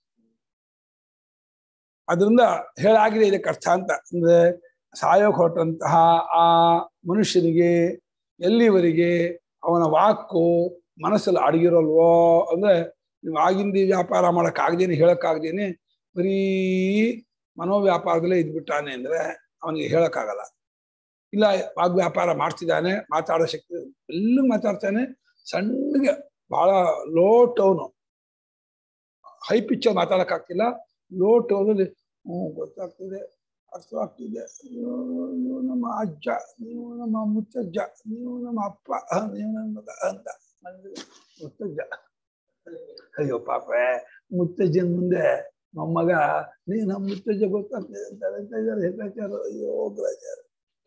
ಅದರಿಂದ ಹೇಳಾಗಿದೆ ಇದಕ್ಕೆ ಅರ್ಥ ಅಂತ. ಅಂದ್ರೆ ಸಾಯೋಕ್ ಹೊರಟಂತಹ ಆ ಮನುಷ್ಯನಿಗೆ ಎಲ್ಲಿವರೆಗೆ ಅವನ ವಾಕು ಮನಸ್ಸಲ್ಲಿ ಅಡಗಿರೋಲ್ವೋ, ಅಂದ್ರೆ ನೀವು ಆಗಿಂದ ವ್ಯಾಪಾರ ಮಾಡಕ್ಕಾಗ್ದೇನೆ, ಹೇಳಕ್ಕಾಗ್ದೇನೆ ಬರೀ ಮನೋವ್ಯಾಪಾರದಲ್ಲೇ ಇದ್ಬಿಟ್ಟಾನೆ ಅಂದ್ರೆ ಅವನಿಗೆ ಹೇಳಕ್ಕಾಗಲ್ಲ. ಇಲ್ಲ ವಾಗ್ವ್ಯಾಪಾರ ಮಾಡ್ತಿದ್ದಾನೆ, ಮಾತಾಡೋ ಶಕ್ತಿ ಎಲ್ಲ ಮಾತಾಡ್ತಾನೆ, ಸಣ್ಣಗೆ ಬಹಳ ಲೋ ಟೋನು, ಹೈ ಪಿಚ್ಚರ್ ಮಾತಾಡಕ್ಕಾಗ್ತಿಲ್ಲ, ಲೋ ಟೋನಲ್ಲಿ ಹ್ಞೂ ಗೊತ್ತಾಗ್ತಿದೆ, ಅರ್ಥವಾಗ್ತಿದೆ, ನೀವು ನಮ್ಮ ಅಜ್ಜ, ನೀವು ನಮ್ಮ ಮುತ್ತಜ್ಜ, ನೀವು ನಮ್ಮ ಅಪ್ಪ, ನೀವು ನನ್ನ ಮಗ ಅಂತ. ಮುತ್ತಜ್ಜ, ಅಯ್ಯೋ ಪಾಪ ಮುತ್ತಜ್ಜನ ಮುಂದೆ ಮೊಮ್ಮಗ ನೀ ನಮ್ಮ ಮುತ್ತಜ್ಜ ಗೊತ್ತಾಗ್ತಿದೆ ಅಂತ ಹೇಳ್ತಾರ. ಅಯ್ಯೋ ಗ್ರಾಚಾರ.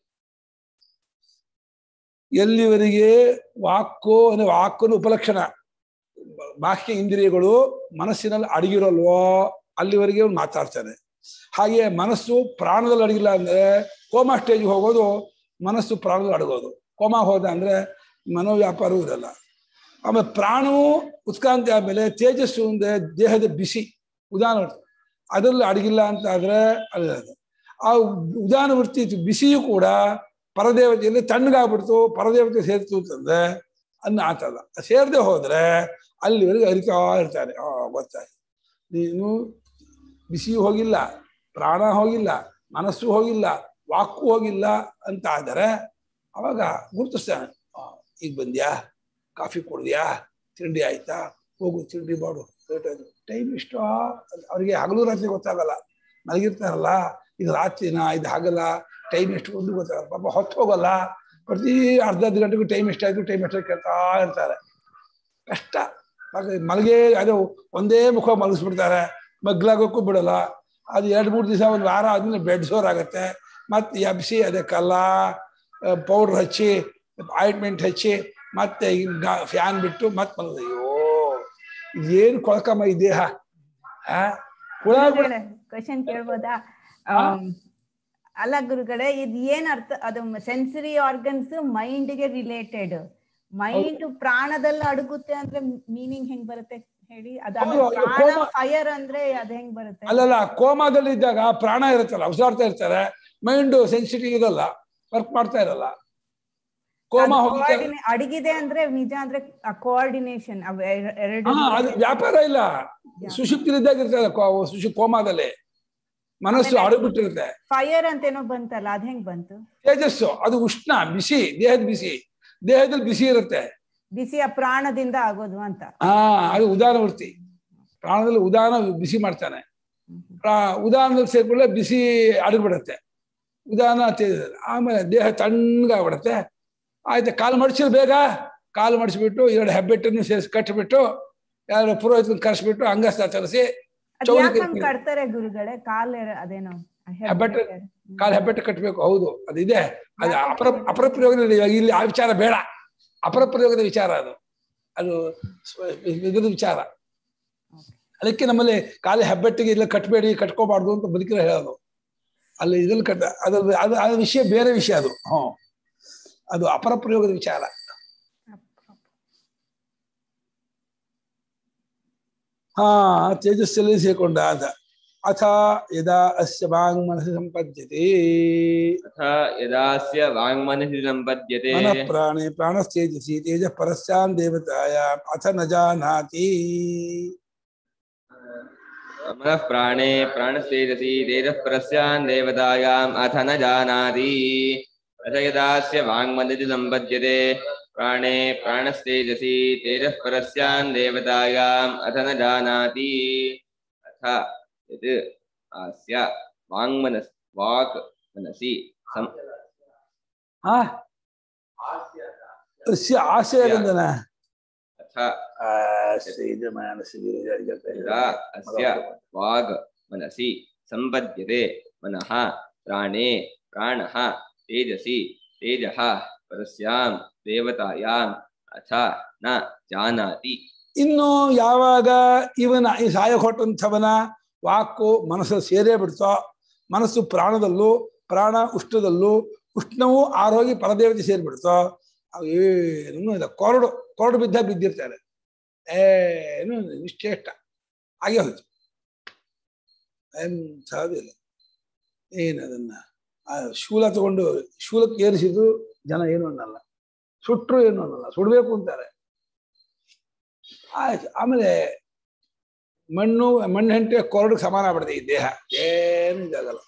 ಎಲ್ಲಿವರೆಗೆ ವಾಕು ಅಂದ್ರೆ ವಾಕನ ಉಪಲಕ್ಷಣ ಬಾಹ್ಯ ಇಂದ್ರಿಯಗಳು ಮನಸ್ಸಿನಲ್ಲಿ ಅಡಗಿರಲ್ವೋ ಅಲ್ಲಿವರೆಗೆ ಅವ್ನು ಮಾತಾಡ್ತಾನೆ. ಹಾಗೆ ಮನಸ್ಸು ಪ್ರಾಣದಲ್ಲಿ ಅಡಗಿಲ್ಲ ಅಂದ್ರೆ ಕೋಮಾ ಸ್ಟೇಜ್ಗೆ ಹೋಗೋದು, ಮನಸ್ಸು ಪ್ರಾಣದಲ್ಲಿ ಅಡಗೋದು. ಕೋಮಾ ಹೋದ ಅಂದ್ರೆ ಮನೋವ್ಯಾಪಾರವೂ ಇರಲ್ಲ. ಆಮೇಲೆ ಪ್ರಾಣವು ಉತ್ಕ್ರಾಂತಿ ಆದ್ಮೇಲೆ ತೇಜಸ್ಸು ಅಂದ್ರೆ ದೇಹದ ಬಿಸಿ ಉದಾನ ಅದರಲ್ಲಿ ಅಡಗಿಲ್ಲ ಅಂತ ಆದ್ರೆ ಅದು ಆ ಉದಾನ ವೃತ್ತಿ ಬಿಸಿಯೂ ಕೂಡ ಪರದೇವತೆಯಲ್ಲಿ ತಣ್ಣಗಾಗ್ಬಿಡ್ತು, ಪರದೇವತೆ ಸೇರ್ತು ಅಂತಂದ್ರೆ ಅನ್ನ ಆತಲ್ಲ. ಸೇರದೆ ಹೋದ್ರೆ ಅಲ್ಲಿವರೆಗೆ ಅರಿತಾ ಇರ್ತಾರೆ. ಆ ಗೊತ್ತಾಯ್ತು, ನೀನು ಬಿಸಿಯೂ ಹೋಗಿಲ್ಲ, ಪ್ರಾಣ ಹೋಗಿಲ್ಲ, ಮನಸ್ಸು ಹೋಗಿಲ್ಲ, ವಾಕು ಹೋಗಿಲ್ಲ ಅಂತ ಆದರೆ ಅವಾಗ ಗುರುತಿಸ್ತಾನೆ. ಈಗ ಬಂದ್ಯಾ, ಕಾಫಿ ಕುಡ್ದ್ಯಾ, ತಿಂಡಿ ಆಯ್ತಾ, ಹೋಗು ತಿಂಡಿ ಮಾಡು, ಟೈಮ್ ಇಷ್ಟ. ಅವ್ರಿಗೆ ಹಗಲು ರಾತ್ರಿ ಗೊತ್ತಾಗಲ್ಲ, ಮಲಗಿರ್ತಾರಲ್ಲ, ಇದು ರಾತ್ರಿನ ಇದು ಹಗಲ, ಟೈಮ್ ಎಷ್ಟು ಒಂದು ಗೊತ್ತಾಗಲ್ಲ. ಪಾಪ ಹೊತ್ತು ಹೋಗಲ್ಲ, ಪ್ರತಿ ಅರ್ಧ ಅರ್ಧ ಗಂಟೆಗೂ ಟೈಮ್ ಎಷ್ಟಾಯ್ತು ಟೈಮ್ ಎಷ್ಟು ಕೇಳ್ತಾ ಇರ್ತಾರೆ. ಕಷ್ಟ. ಮಲಗೆ ಅದು ಒಂದೇ ಮುಖ ಮಲಗಿಸ್ಬಿಡ್ತಾರೆ, ಮಗ್ಲಾಗೋಕ್ಕೂ ಬಿಡಲ್ಲ. ಅದು ಎರಡು ಮೂರು ದಿವಸ ಒಂದು ವಾರ ಆದ್ಮೇಲೆ ಬೆಡ್ ಸೋರ್ ಆಗುತ್ತೆ. ಮತ್ತೆ ಎಬ್ಸಿ ಅದಕ್ಕೆಲ್ಲ ಪೌಡ್ರ್ ಹಚ್ಚಿ ಆಯಿಂಟ್ಮೆಂಟ್ ಹಚ್ಚಿ ಮತ್ತೆ ಈಗ ಫ್ಯಾನ್ ಬಿಟ್ಟು ಮತ್ತೆ ಮಲಗೋದು. ಅಯ್ಯೋ ಏನು ಕೊಳಕಮ್ಮ ಈ ದೇಹ. ಕ್ವಶನ್ ಕೇಳ್ಬೋದಾ? ಅಲ್ಲ ಗುರುಗಳೇ, ಇದು ಏನ್ ಅರ್ಥ? ಅದು ಸೆನ್ಸರಿ ಆರ್ಗನ್ಸ್ ಮೈಂಡ್ಗೆ ರಿಲೇಟೆಡ್. ಮೈಂಡ್ ಪ್ರಾಣದಲ್ಲಿ ಅಡಗುತ್ತೆ ಅಂದ್ರೆ ಮೀನಿಂಗ್ ಹೆಂಗ್ ಬರುತ್ತೆ ಹೇಳಿ? ಅದು ಫೈರ್ ಅಂದ್ರೆ ಅದ್ ಹೆಂಗ್ ಬರುತ್ತೆ? ಅಲ್ಲಲ್ಲ, ಕೋಮಾದಲ್ಲಿ ಇದ್ದಾಗ ಪ್ರಾಣ ಇರುತ್ತಲ್ಲ, ಉಸಿರಾಡ್ತಾ ಇರ್ತಾರೆ, ಮೈಂಡ್ ಸೆನ್ಸಿಟಿವ್ ಇರಲ್ಲ, ವರ್ಕ್ ಮಾಡ್ತಾ ಇರಲ್ಲ. ಕೋಮಾ ಅಡಗಿದೆ ಅಂದ್ರೆ ನಿಜ ಅಂದ್ರೆ ಕೋಆರ್ಡಿನೇಷನ್ ಎರಡು ವ್ಯಾಪಾರ ಇಲ್ಲ. ಸುಷುಪ್ತಿಲಿದ್ದಾಗ ಇರ್ತಾರೆ, ಸುಷು ಕೋಮಾದಲ್ಲಿ ಮನಸ್ಸು ಅಡಗ್ಬಿಟ್ಟಿರುತ್ತೆ. ಫೈರ್ ಅಂತೇನೋ ಬಂತಲ್ಲ, ಅದ್ ಹೆಂಗ್ ಬಂತು? ತೇಜಸ್ಸು, ಅದು ಉಷ್ಣ, ಬಿಸಿ, ದೇಹದ ಬಿಸಿ, ದೇಹದಲ್ಲಿ ಬಿಸಿ ಇರುತ್ತೆ. ಬಿಸಿಯ ಪ್ರಾಣದಿಂದ ಆಗೋದು ಅಂತ. ಹಾ, ಅದು ಉದಾನ ವೃತ್ತಿ. ಪ್ರಾಣದಲ್ಲಿ ಉದಾನ ಬಿಸಿ ಮಾಡ್ತಾನೆ. ಉದಾನದಲ್ಲಿ ಸೇರ್ಕೊಳ್ಳೆ ಬಿಸಿ ಅಡಗ್ಬಿಡುತ್ತೆ, ಉದಾನ ಆಮೇಲೆ ದೇಹ ತಣ್ಣಗಾಗ್ಬಿಡುತ್ತೆ. ಆಯ್ತು, ಕಾಲು ಮಡಿಸಿದ್ರೆ ಬೇಗ ಕಾಲು ಮಡಿಸ್ಬಿಟ್ಟು ಎರಡು ಹೆಬ್ಬೆಟ್ಟನ್ನು ಸೇರಿಸಿ ಕಟ್ಟಿಬಿಟ್ಟು ಯಾರು ಪುರೋಹಿತನ ಕರೆಸ್ಬಿಟ್ಟು ಅಂಗಸ್ಥ ತರಿಸಿ ಕಟ್ತಾರೆ ಗುರುಗಳೇ. ಕಾಲ ಅದೇನೋ ಹೆಬ್ಬೆಟ್ಟು, ಕಾಲು ಹೆಬ್ಬೆಟ್ಟು ಕಟ್ಟಬೇಕು. ಹೌದು, ಅದಿದೆ. ಅದು ಅಪರ ಅಪರ ಪ್ರಯೋಗದ, ಇಲ್ಲಿ ಆ ವಿಚಾರ ಬೇಡ. ಅಪರ ಪ್ರಯೋಗದ ವಿಚಾರ ಅದು, ಅದು ಇದ್ರ ವಿಚಾರ. ಅದಕ್ಕೆ ನಮ್ಮಲ್ಲಿ ಕಾಲು ಹೆಬ್ಬೆಟ್ಟಿಗೆ ಇಲ್ಲ ಕಟ್ಟಬೇಡಿ, ಕಟ್ಕೋಬಾರ್ದು ಅಂತ ಬದುಕಿರೋ ಹೇಳೋದು. ಅಲ್ಲಿ ಇದ್ರಲ್ಲಿ ಕಟ್ಟ ಅದ್ರ ಅದು ಆ ವಿಷಯ ಬೇರೆ ವಿಷಯ ಅದು. ಹ್ಞೂ, ಅದು ಅಪರ ಪ್ರಯೋಗದ ವಿಚಾರ. ಹಾ, ತೇಜಸ್ಸಲ್ಲಿ ಸೇರ್ಕೊಂಡ ಅದ. ಅಥ ಯದಾ ಅಸ್ಯ ವಾಂಗ್ಮನಸಿ ಸಂಪದ್ಯತೆ, ಅಥ ಯದಾಸ್ಯ ವಾಂಗ್ಮನಸಿ ಸಂಪದ್ಯತೆ, ಮನಃ ಪ್ರಾಣೇ ಪ್ರಾಣಸ್ತೇಜಸಿ ತೇಜಃ ಪರಸ್ಯಾಂ ದೇವತಾಯಾಂ ಅಥ ನ ಜಾನಾತಿ. ಮನಃ ಪ್ರಾಣೇ ಪ್ರಾಣಸ್ತೇಜಸಿ ತೇಜಃ ಪರಸ್ಯಾಂ ದೇವತಾಯಾಂ ಅಥ ನ ಜಾನಾತಿ. ಅಥ ಯದಾಸ್ಯ ವಾಂಗ್ಮನಸಿ ಸಂಪದ್ಯತೆ ಪ್ರಾಣೇ ಪ್ರಾಣಸ್ತೇಜಸಿ ತೇಜಃ ಪರಸ್ಯಾಂ ದೇವತಾಯಾಂ ಅಥ ನ ಜಾನಾತಿ. ಅಥ ಯದ್ ಆಸ್ಯ ವಾಂಗ್ಮನಸ್ ವಾಕ್ ಮನಸಿ ಸಂ ಹಾ ಅಸ್ಯ ಆಶಯದಂದನ ಅಥ ಯದಾ ಅಸ್ಯ ವಾಗ್ ಮನಸಿ ಸಂಪದ್ಯತೆ ಮನಃ ಪ್ರಾಣೇ ಪ್ರಾಣಃ ತೇಜಸಿ ತೇಜಃ ಪರಸ್ಯಾಂ ದೇವತಾಯಾಂ ಅಥ ನ ಜಾನಾತಿ. ಇನ್ನು ಯಾವಾಗ ಇವನ ಈ ಸಾಯ ಕೊಟ್ಟಂಥವನ ವಾಕು ಮನಸ್ಸು ಸೇರೇ ಬಿಡ್ತೋ, ಮನಸ್ಸು ಪ್ರಾಣದಲ್ಲೂ ಪ್ರಾಣ ಉಷ್ಣದಲ್ಲೂ ಉಷ್ಣವೂ ಆರೋಗಿ ಪರದೇವತೆ ಸೇರಿಬಿಡ್ತೋ, ಏನು ಇಲ್ಲ, ಕೊರಡು ಕೊರಡು ಬಿದ್ದ ಬಿದ್ದಿರ್ತಾರೆ. ಏನು ನಿಶ್ಚೇಷ್ಟ ಹಾಗೆ ಹೋಯ್ತು. ಎಂಥದಿಲ್ಲ. ಏನದನ್ನ ಆ ಶೂಲ ತಗೊಂಡು ಶೂಲಕ್ಕೆ ಏರಿಸಿದ್ರು ಜನ ಏನು ಅನ್ನಲ್ಲ, ಸುಟ್ರು ಏನು ಅನ್ನಲ್ಲ, ಸುಡ್ಬೇಕು ಅಂತಾರೆ. ಆಯ್ತು. ಆಮೇಲೆ ಮಣ್ಣು ಮಣ್ಣು ಹೆಂಟೆ ಕೊರಡಿಗೆ ಸಮಾನ ಆಗ್ಬಿಡುತ್ತೆ ಈ ದೇಹ, ಏನು ಇದಾಗಲ್ಲ.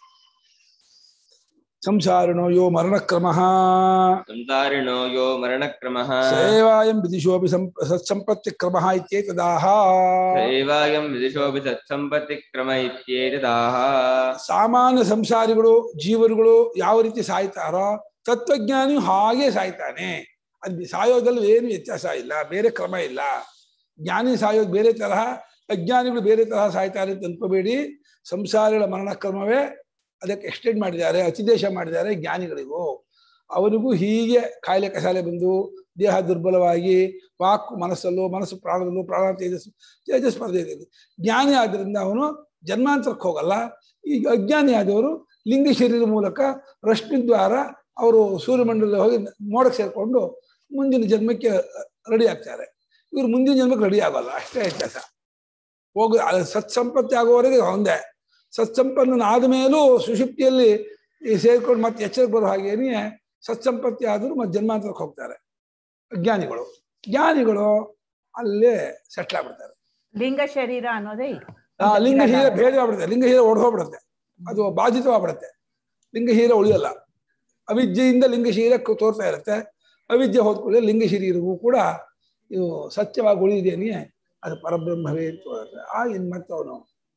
ಸಂಸಾರಿಣೋ ಯೋ ಮರಣಕ್ರಮ ಸಂಸಾರಿಣೋ ಯೋ ಮರಣಕ್ರಮಃ ಸೇವಾಯಂ ವಿದಿಶೋಪಿ ಸತ್ಸಂಪತ್ತಿ ಕ್ರಮ ಇತ್ಯೇತದಾಹ. ಸೇವಾಯಂ ವಿದಿಶೋಪಿ ಸತ್ಸಂಪತ್ತಿ ಕ್ರಮ ಇತ್ಯೇತದಾಹ. ಸಾಮಾನ್ಯ ಸಂಸಾರಿಗಳು ಜೀವರುಗಳು ಯಾವ ರೀತಿ ಸಾಯ್ತಾರೋ ತತ್ವಜ್ಞಾನಿ ಹಾಗೆ ಸಾಯ್ತಾನೆ. ಅದು ಸಾಯೋದ್ರಲ್ಲಿ ಏನು ವ್ಯತ್ಯಾಸ ಇಲ್ಲ, ಬೇರೆ ಕ್ರಮ ಇಲ್ಲ. ಜ್ಞಾನಿ ಸಾಯೋದು ಬೇರೆ ತರಹ, ಅಜ್ಞಾನಿಗಳು ಬೇರೆ ತರಹ ಸಾಯ್ತಾರೆ ಅಂತ ಅನ್ಕೋಬೇಡಿ. ಸಂಸಾರಿಗಳ ಮರಣಕ್ರಮವೇ ಅದಕ್ಕೆ ಎಕ್ಸ್ಟೆಂಡ್ ಮಾಡಿದ್ದಾರೆ, ಅತಿದೇಶ ಮಾಡಿದ್ದಾರೆ ಜ್ಞಾನಿಗಳಿಗೂ. ಅವರಿಗೂ ಹೀಗೆ ಕಾಯಿಲೆ ಕಸಾಲೆ ಬಂದು ದೇಹ ದುರ್ಬಲವಾಗಿ ವಾಕ್ ಮನಸ್ಸಲ್ಲೂ, ಮನಸ್ಸು ಪ್ರಾಣದಲ್ಲೂ, ಪ್ರಾಣ ತೇಜಸ್ಸು ತೇಜಸ್ ಸ್ಪರ್ಧೆ. ಜ್ಞಾನಿ ಆದ್ದರಿಂದ ಅವನು ಜನ್ಮಾಂತರಕ್ಕೆ ಹೋಗಲ್ಲ. ಈಗ ಅಜ್ಞಾನಿ ಆದವರು ಲಿಂಗ ಶರೀರದ ಮೂಲಕ ರಶ್ಮಿ ದ್ವಾರ ಅವರು ಸೂರ್ಯಮಂಡಲ ಹೋಗಿ ಮೋಡಕ್ಕೆ ಸೇರಿಕೊಂಡು ಮುಂದಿನ ಜನ್ಮಕ್ಕೆ ರೆಡಿ ಆಗ್ತಾರೆ. ಇವರು ಮುಂದಿನ ಜನ್ಮಕ್ಕೆ ರೆಡಿ ಆಗೋಲ್ಲ, ಅಷ್ಟೇ ವ್ಯತ್ಯಾಸ. ಹೋಗ ಸತ್ಸಂಪತ್ತಿ ಆಗುವವರೆಗೆ ಒಂದೇ. ಸತ್ಸಂಪನ್ನ ಆದ ಮೇಲೂ ಸುಷುಪ್ತಿಯಲ್ಲಿ ಸೇರ್ಕೊಂಡು ಮತ್ತೆ ಎಚ್ಚರಿಕೆ ಬರೋ ಹಾಗೇನೆ ಸತ್ಸಂಪತ್ತಿ ಆದರೂ ಮತ್ತೆ ಜನ್ಮಾಂತರಕ್ಕೆ ಹೋಗ್ತಾರೆ ಅಜ್ಞಾನಿಗಳು. ಜ್ಞಾನಿಗಳು ಅಲ್ಲೇ ಸೆಟ್ಲ್ ಆಗ್ಬಿಡ್ತಾರೆ. ಲಿಂಗ ಶರೀರ ಅನ್ನೋದೇ ಆ ಲಿಂಗ ಹೀರ ಭೇದ ಆಗ್ಬಿಡುತ್ತೆ, ಲಿಂಗ ಹೀರ ಒಡೆದೋಗ್ಬಿಡುತ್ತೆ, ಅದು ಬಾಧಿತವಾಗ್ಬಿಡುತ್ತೆ. ಲಿಂಗ ಹೀರ ಉಳಿಯಲ್ಲ. ಅವಿದ್ಯೆಯಿಂದ ಲಿಂಗ ಶರೀರ ತೋರ್ತಾ ಇರುತ್ತೆ. ಅವಿದ್ಯೆ ಹೋದ್ಕೊಳ್ಳಿ ಲಿಂಗ ಶರೀರವೂ ಕೂಡ ಇದು ಸತ್ಯವಾಗಿ ಉಳಿದೇನೆ, ಅದು ಪರಬ್ರಹ್ಮವೇ ಅಂತ. ಆ ಇನ್ ಮತ್ತೆ ಅವನು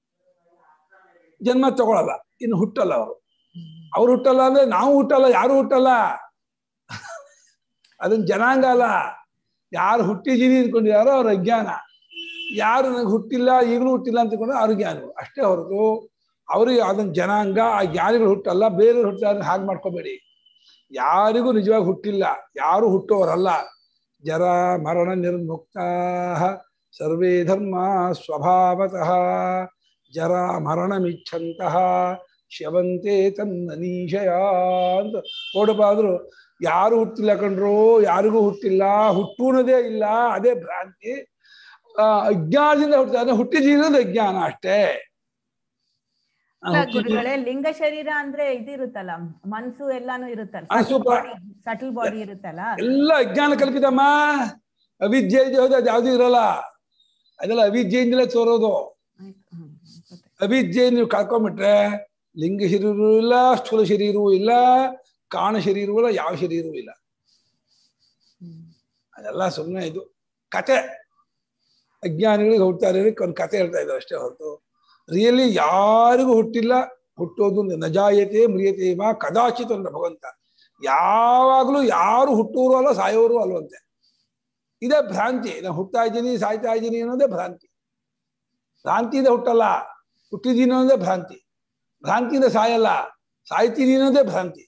ಜನ್ಮ ತಗೊಳಲ್ಲ, ಇನ್ನು ಹುಟ್ಟಲ್ಲ. ಅವರು ಅವ್ರು ಹುಟ್ಟಲ್ಲ ಅಂದ್ರೆ ನಾವು ಹುಟ್ಟಲ್ಲ, ಯಾರು ಹುಟ್ಟಲ್ಲ. ಅದನ್ನ ಜನಾಂಗ ಅಲ್ಲ, ಯಾರು ಹುಟ್ಟಿದೀನಿ ಅಂದ್ಕೊಂಡಿದಾರೋ ಅವ್ರ ಅಜ್ಞಾನ. ಯಾರು ನನಗೆ ಹುಟ್ಟಿಲ್ಲ ಈಗಲೂ ಹುಟ್ಟಿಲ್ಲ ಅಂತಕೊಂಡ್ರೆ ಅವ್ರ ಜ್ಞಾನಿಗಳು ಅಷ್ಟೇ ಹೊರತು ಅವ್ರಿಗೆ ಅದನ್ನ ಜನಾಂಗ. ಆ ಜ್ಞಾನಿಗಳು ಹುಟ್ಟಲ್ಲ, ಬೇರೆಯವ್ರು ಹುಟ್ಟಿದ್ರೆ ಹಾಗೆ ಮಾಡ್ಕೋಬೇಡಿ. ಯಾರಿಗೂ ನಿಜವಾಗಿ ಹುಟ್ಟಿಲ್ಲ, ಯಾರು ಹುಟ್ಟೋರಲ್ಲ. ಜರ ಮರಣ ನಿರ್ಮುಕ್ತ ಸರ್ವೇ ಧರ್ಮ ಸ್ವಭಾವತಃ ಜರ ಮರಣಮಿಚ್ಛಂತಹ ಶವಂತೆ ತನ್ನನೀಶಯ ಅಂತ ಓಡಬಾದ್ರು. ಯಾರು ಹುಟ್ಟಿಲ್ಲ ಕಂಡ್ರು, ಯಾರಿಗೂ ಹುಟ್ಟಿಲ್ಲ, ಹುಟ್ಟುವುದೇ ಇಲ್ಲ, ಅದೇ ಭ್ರಾಂತಿ. ಆ ಅಜ್ಞಾನದಿಂದ ಹುಟ್ಟಿದ ಹುಟ್ಟಿದೀನದು ಅಜ್ಞಾನ ಅಷ್ಟೇ. ಗುರುಗಳೇ, ಲಿಂಗ ಶರೀರ ಅಂದ್ರೆ ಇದಿರುತ್ತಲ್ಲ, ಮನ್ಸು ಎಲ್ಲಾನು ಇರುತ್ತಲ್ಲ, ಸಟಲ್ ಬಾಡಿ ಇರುತ್ತಲ್ಲ, ಎಲ್ಲ ಅಜ್ಞಾನ ಕಲ್ಪಿತಮ್ಮ. ಅವಿದ್ಯೆ ಹೋದ ಅದು ಯಾವ್ದು ಇರಲ್ಲ. ಅದೆಲ್ಲ ಅವಿದ್ಯೆಯಿಂದಲೇ ತೋರೋದು. ಅವಿದ್ಯೆ ನೀವು ಕಳ್ಕೊಂಬಿಟ್ರೆ ಲಿಂಗ ಶರೀರವೂ ಇಲ್ಲ, ಸ್ಥೂಲ ಶರೀರವೂ ಇಲ್ಲ, ಕಾಣ ಶರೀರವೂ ಇಲ್ಲ, ಯಾವ ಶರೀರವೂ ಇಲ್ಲ. ಅದೆಲ್ಲ ಸುಮ್ಮನೆ ಇದು ಕತೆ. ಅಜ್ಞಾನಿಗಳಿಗೆ ಹುಡ್ತಾರೆ ಒಂದು ಕತೆ ಹೇಳ್ತಾ ಇದ್ದಾರೆ ಅಷ್ಟೇ ಹೊರತು ರಿಯಲಿ ಯಾರಿಗೂ ಹುಟ್ಟಿಲ್ಲ. ಹುಟ್ಟೋದು ನಜಾಯತೆ ಮ್ರಿಯತೆ ಮಾ ಕದಾಚಿತ್ ಅಂದ್ರೆ ಭಗವಂತ. ಯಾವಾಗಲೂ ಯಾರು ಹುಟ್ಟೋರು ಅಲ್ಲ, ಸಾಯೋರು ಅಲ್ವಂತೆ. ಇದೇ ಭ್ರಾಂತಿ. ನಾನು ಹುಟ್ತಾ ಇದ್ದೀನಿ, ಸಾಯ್ತಾ ಇದ್ದೀನಿ ಅನ್ನೋದೇ ಭ್ರಾಂತಿ. ಭ್ರಾಂತಿಯಿಂದ ಹುಟ್ಟಲ್ಲ, ಹುಟ್ಟಿದ್ದೀನಿ ಅನ್ನೋದೇ ಭ್ರಾಂತಿ. ಭ್ರಾಂತಿಯಿಂದ ಸಾಯಲ್ಲ, ಸಾಯ್ತೀನಿ ಅನ್ನೋದೇ ಭ್ರಾಂತಿ.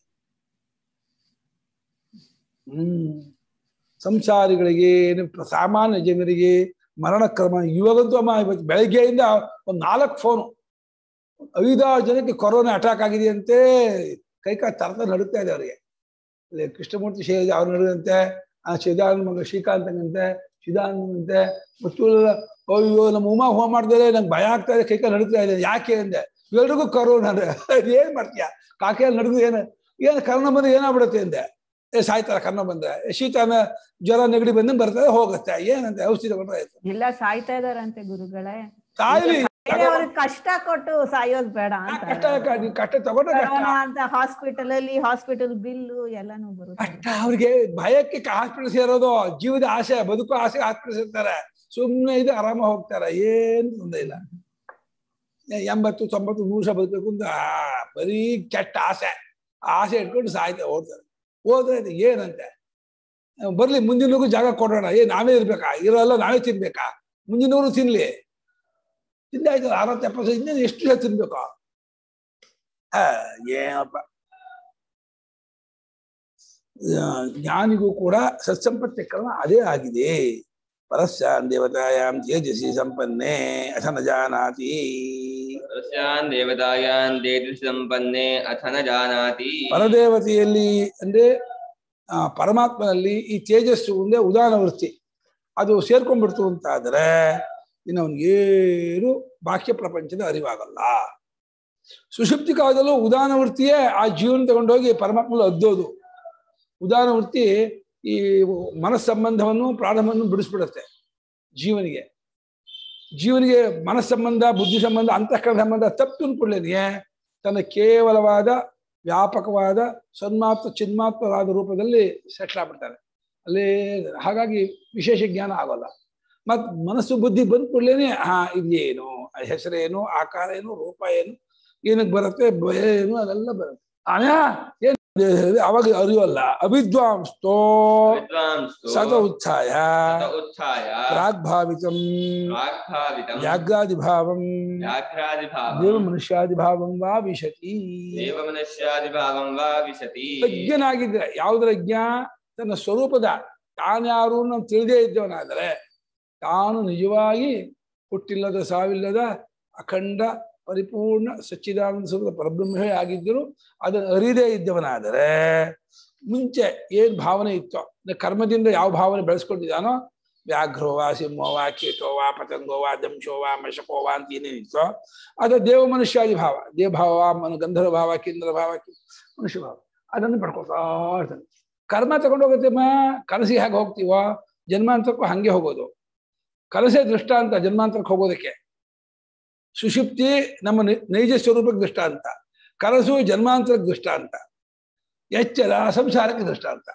ಹ್ಮ್ ಸಂಸಾರಿಗಳಿಗೆ, ಸಾಮಾನ್ಯ ಜನರಿಗೆ ಮರಣಕ್ರಮ ಇವಾಗಂತೂ ಅಮ್ಮ ಇವತ್ತು ಬೆಳಗ್ಗೆಯಿಂದ ಒಂದು ನಾಲ್ಕು ಫೋನು, ಐದಾರು ಜನಕ್ಕೆ ಕೊರೋನಾ ಅಟ್ಯಾಕ್ ಆಗಿದೆಯಂತೆ. ಕೈಕಾಲ ತರದ ನಡುತ್ತಾ ಇದೆ ಅವರಿಗೆ. ಅಲ್ಲಿ ಕೃಷ್ಣಮೂರ್ತಿ ಶೇ ಅವ್ರು ನಡುವಂತೆ, ಆ ಶಿದಾನಂದ ಮಗ ಶ್ರೀಕಾಂತಂಗಂತೆ, ಶಿದಾನಂದಂತೆ, ಮತ್ತು ಅಯ್ಯೋ ನಮ್ಮ ಉಮಾ ಹೋಮ ಮಾಡಿದ್ರೆ ನಂಗೆ ಭಯ ಆಗ್ತಾ ಇದೆ, ಕೈಕಾಲ ನಡುತ್ತಾ ಇದೆ. ಯಾಕೆ ಅಂದೆ, ಎಲ್ರಿಗೂ ಕರೋನಾ ಅಂದ್ರೆ ಏನ್ ಮಾಡ್ತೀಯ, ಕಾಕೆಯಲ್ಲಿ ನಡುದು ಏನು ಏನು ಕರೋನಾ ಬಂದ್ರೆ ಏನಾಗ್ಬಿಡುತ್ತೆ ಅಂದೆ. ಏ ಸಾಯ್ತಾರ ಕರ್ನ ಬಂದ್ರೆ, ಶೀತನ ಜ್ವರ ನೆಗಡಿ ಬಂದಂಗೆ ಬರ್ತದೆ ಹೋಗುತ್ತೆ, ಏನಂತೆ ಔಷಧಿ ತಗೊಂಡ್ರೆ ಆಯ್ತು. ಇಲ್ಲ ಸಾಯ್ತಾ ಇದಾರಂತೆ ಗುರುಗಳೇ. ಸಾಯ್ಲಿ, ಕಷ್ಟ ಕೊಟ್ಟು ಸಾಯೋದ್ ಬೇಡ ಅಂತ. ಕಷ್ಟ ಕಷ್ಟ ತಗೊಂಡ್ರೆ ಅಂತ ಹಾಸ್ಪಿಟಲ್ ಅಲ್ಲಿ ಹಾಸ್ಪಿಟಲ್ ಬಿಲ್ಲು ಎಲ್ಲಾನು ಬರುತ್ತೆ. ಕಷ್ಟ ಅವ್ರಿಗೆ. ಭಯಕ್ಕೆ ಹಾಸ್ಪಿಟಲ್ ಸೇರೋದು, ಜೀವದ ಆಸೆ, ಬದುಕು ಆಸೆ ಹಾಸ್ಪಿಟಲ್ ಸೇರ್ತಾರೆ. ಸುಮ್ಮನೆ ಇದು ಆರಾಮ ಹೋಗ್ತಾರೆ, ಏನು ತೊಂದರೆ ಇಲ್ಲ. ಎಂಬತ್ತು ತೊಂಬತ್ತು ನೂರು ವರ್ಷ ಬದುಕಬೇಕು ಅಂತ ಬರೀ ಕೆಟ್ಟ ಆಸೆ, ಆಸೆ ಇಟ್ಕೊಂಡು ಸಾಯ್ತಾ ಹೋಗ್ತಾರೆ. ಹೋದ್ರೆ ಇದು ಏನಂತೆ, ಬರ್ಲಿ ಮುಂದಿನವರೆಗೂ ಜಾಗ ಕೊಡೋಣ. ಏ ನಾವೇ ಇರ್ಬೇಕಾ, ಇರೋಲ್ಲ ನಾವೇ ತಿನ್ಬೇಕಾ, ಮುಂದಿನವರು ತಿನ್ಲಿ. ತಿಂದಾಯ್ತು ಅರವತ್ತು ಎಪ್ಪತ್ತು ಇನ್ನೇನು ಎಷ್ಟು ಜನ ತಿನ್ಬೇಕು. ಹ ಏನಪ್ಪ, ಜ್ಞಾನಿಗೂ ಕೂಡ ಸತ್ಸಂಪತ್ತಿ ಕ್ರಮ ಅದೇ ಆಗಿದೆ. ಪರಸ್ಯಾನ್ ದೇವತಾಯಾಂ ತೇಜಸಿ ಸಂಪನ್ನೇ ಅಥ ನ ಜಾನಾತಿ. ಪರಸ್ಯಾನ್ ದೇವತಾಯಾಂ ತೇಜಸಿ ಸಂಪನ್ನೇ ಅಥ ನ ಜಾನಾತಿ. ಪರದೇವತೆಯಲ್ಲಿ ಅಂದ್ರೆ ಆ ಪರಮಾತ್ಮನಲ್ಲಿ ಈ ತೇಜಸ್ಸು ಒಂದೇ ಉದಾನ ವೃತ್ತಿ, ಅದು ಸೇರ್ಕೊಂಡ್ಬಿಡ್ತು ಅಂತ ಆದ್ರೆ ಇನ್ನು ಅವನಿಗೇನು ಬಾಹ್ಯ ಪ್ರಪಂಚದ ಅರಿವಾಗಲ್ಲ. ಸುಷುಪ್ತಿ ಕಾಲದಲ್ಲೂ ಉದಾನ ವೃತ್ತಿಯೇ ಆ ಜೀವನ ತಗೊಂಡೋಗಿ ಪರಮಾತ್ಮಲ್ಲಿ ಅದ್ದೋದು. ಉದಾನ ವೃತ್ತಿ ಈ ಮನಸ್ಸಂಬಂಧವನ್ನು ಪ್ರಾಣವನ್ನು ಬಿಡಿಸ್ಬಿಡುತ್ತೆ ಜೀವನಿಗೆ. ಜೀವನಿಗೆ ಮನಸ್ಸು ಸಂಬಂಧ ಬುದ್ಧಿ ಸಂಬಂಧ ಅಂತಃಕರಣ ಸಂಬಂಧ ತಪ್ಪು ಅಂದ್ಕೊಳ್ಳೇನೆ ತನ್ನ ಕೇವಲವಾದ ವ್ಯಾಪಕವಾದ ಸನ್ಮಾತ್ರ ಚಿನ್ಮಾತ್ರವಾದ ರೂಪದಲ್ಲಿ ಸೆಟ್ಲ್ ಆಗ್ಬಿಡ್ತಾರೆ ಅಲ್ಲಿ. ಹಾಗಾಗಿ ವಿಶೇಷ ಜ್ಞಾನ ಆಗೋಲ್ಲ. ಮತ್ ಮನಸ್ಸು ಬುದ್ಧಿ ಬಂದ್ಕೊಳ್ಳೇನೆ ಹಾ ಇದೇನು ಹೆಸರೇನು ಆಕಾರ ಏನು ರೂಪ ಏನು ಏನಕ್ಕೆ ಬರುತ್ತೆ ಭಯ ಏನು ಅದೆಲ್ಲ ಬರುತ್ತೆ. ಆಯಾ ಏನ್ ಅವಾಗ ಅರಿವಲ್ಲ. ಅವಿದ್ವಾಂಸ್ತೋ ಸತ ಉತ್ಥಾಯ ಪ್ರಾಗ್ಭಾವಿತಂ ವ್ಯಾಘ್ರಾದಿಭಾವಂ ದೇವ ಮನುಷ್ಯಾದಿಭಾವಂ ವಾ ವಿಶತಿ. ಅಜ್ಞನಾಗಿದ್ರೆ ಯಾವುದರ ಅಜ್ಞ ತನ್ನ ಸ್ವರೂಪದ ತಾನ್ಯಾರು ನಾವು ತಿಳಿದೇ ಇದ್ದವನಾದರೆ ತಾನು ನಿಜವಾಗಿ ಹುಟ್ಟಿಲ್ಲದ ಸಾವಿಲ್ಲದ ಅಖಂಡ ಪರಿಪೂರ್ಣ ಸಚ್ಚಿದಾನಂದ ಸ್ವರೂಪದ ಪರಬ್ರಹ್ಮವೇ ಆಗಿದ್ದರು ಅದನ್ನು ಅರಿದೇ ಇದ್ದವನಾದರೆ ಮುಂಚೆ ಏನ್ ಭಾವನೆ ಇತ್ತೋ ಕರ್ಮದಿಂದ ಯಾವ ಭಾವನೆ ಬೆಳೆಸ್ಕೊಂಡಿದ್ದಾನೋ ವ್ಯಾಘ್ರೋವಾ ಸಿಂಹೋವಾ ಕೀಟೋವಾ ಪತಂಗೋವಾ ದಂಶೋವಾ ಮಶಕೋವಾ ಅಂತ ಏನೇನಿತ್ತೋ ಅದು ದೇವ ಮನುಷ್ಯಾದಿ ಭಾವ ದೇವಭಾವ ಮನ ಗಂಧರ್ವ ಭಾವ ಕಿಂದ್ರ ಭಾವ ಮನುಷ್ಯ ಭಾವ ಅದನ್ನು ಪಡ್ಕೊಳ್ತಾ ಇರ್ತಾನೆ. ಕರ್ಮ ತಗೊಂಡೋಗುತ್ತಮ್ಮ ಕನಸಿಗೆ ಹೇಗೆ ಹೋಗ್ತೀವೋ ಜನ್ಮಾಂತರಕ್ಕೂ ಹಂಗೆ ಹೋಗೋದು. ಕನಸೇ ದೃಷ್ಟಾಂತ ಜನ್ಮಾಂತರಕ್ಕೆ ಹೋಗೋದಕ್ಕೆ. ಸುಷುಪ್ತಿ ನಮ್ಮ ನೈಜ ಸ್ವರೂಪಕ್ಕೆ ದೃಷ್ಟಾಂತ, ಕನಸು ಜನ್ಮಾಂತರಕ್ಕೆ ದೃಷ್ಟಾಂತ, ಎಚ್ಚರ ಸಂಸಾರಕ್ಕೆ ದೃಷ್ಟಾಂತ.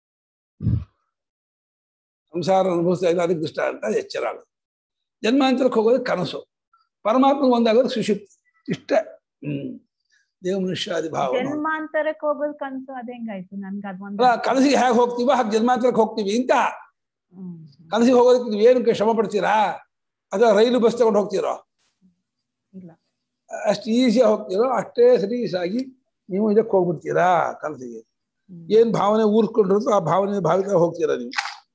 ಸಂಸಾರ ಅನುಭವಿಸ್ತಾ ಇಲ್ಲ ಅದಕ್ಕೆ ದೃಷ್ಟಾಂತ ಎಚ್ಚರ ಆಗೋದು. ಜನ್ಮಾಂತರಕ್ಕೆ ಹೋಗೋದಕ್ಕೆ ಕನಸು, ಪರಮಾತ್ಮ ಒಂದಾಗೋದು ಸುಷುಪ್ತಿ. ಇಷ್ಟ ಹ್ಮ್ ದೇವ ಮನುಷ್ಯಾದಿ ಭಾವ. ಜನ್ಮಾಂತರಕ್ಕೆ ಹೋಗೋದು ಕನಸು ಅದ ಹೆಂಗಾಯ್ತು ನನ್ಗೆ ಅದ್ ಕನಸಿಗೆ ಹೇಗೆ ಹೋಗ್ತೀವೋ ಹಾಗೆ ಜನ್ಮಾಂತರಕ್ಕೆ ಹೋಗ್ತೀವಿ ಅಂತ. ಕನಸಿಗೆ ಹೋಗೋದಕ್ಕೆ ನೀವು ಏನಕ್ಕೆ ಶ್ರಮ ಪಡ್ತೀರಾ? ಅಥವಾ ರೈಲು ಬಸ್ ತಗೊಂಡು ಹೋಗ್ತೀರೋ? ಇಲ್ಲ, ಅಷ್ಟು ಈಸಿಯಾಗಿ ಹೋಗ್ತೀರೋ ಅಷ್ಟೇ ಸರೀಸಾಗಿ ನೀವು ಇದಕ್ಕೆ ಹೋಗ್ಬಿಡ್ತೀರಾ. ಕನಸಿಗೆ ಏನ್ ಭಾವನೆ ಊರ್ಸ್ಕೊಂಡಿರುತ್ತೋ ಆ ಭಾವನೆ ಭಾವಿಕ ಹೋಗ್ತೀರಾ ನೀವು.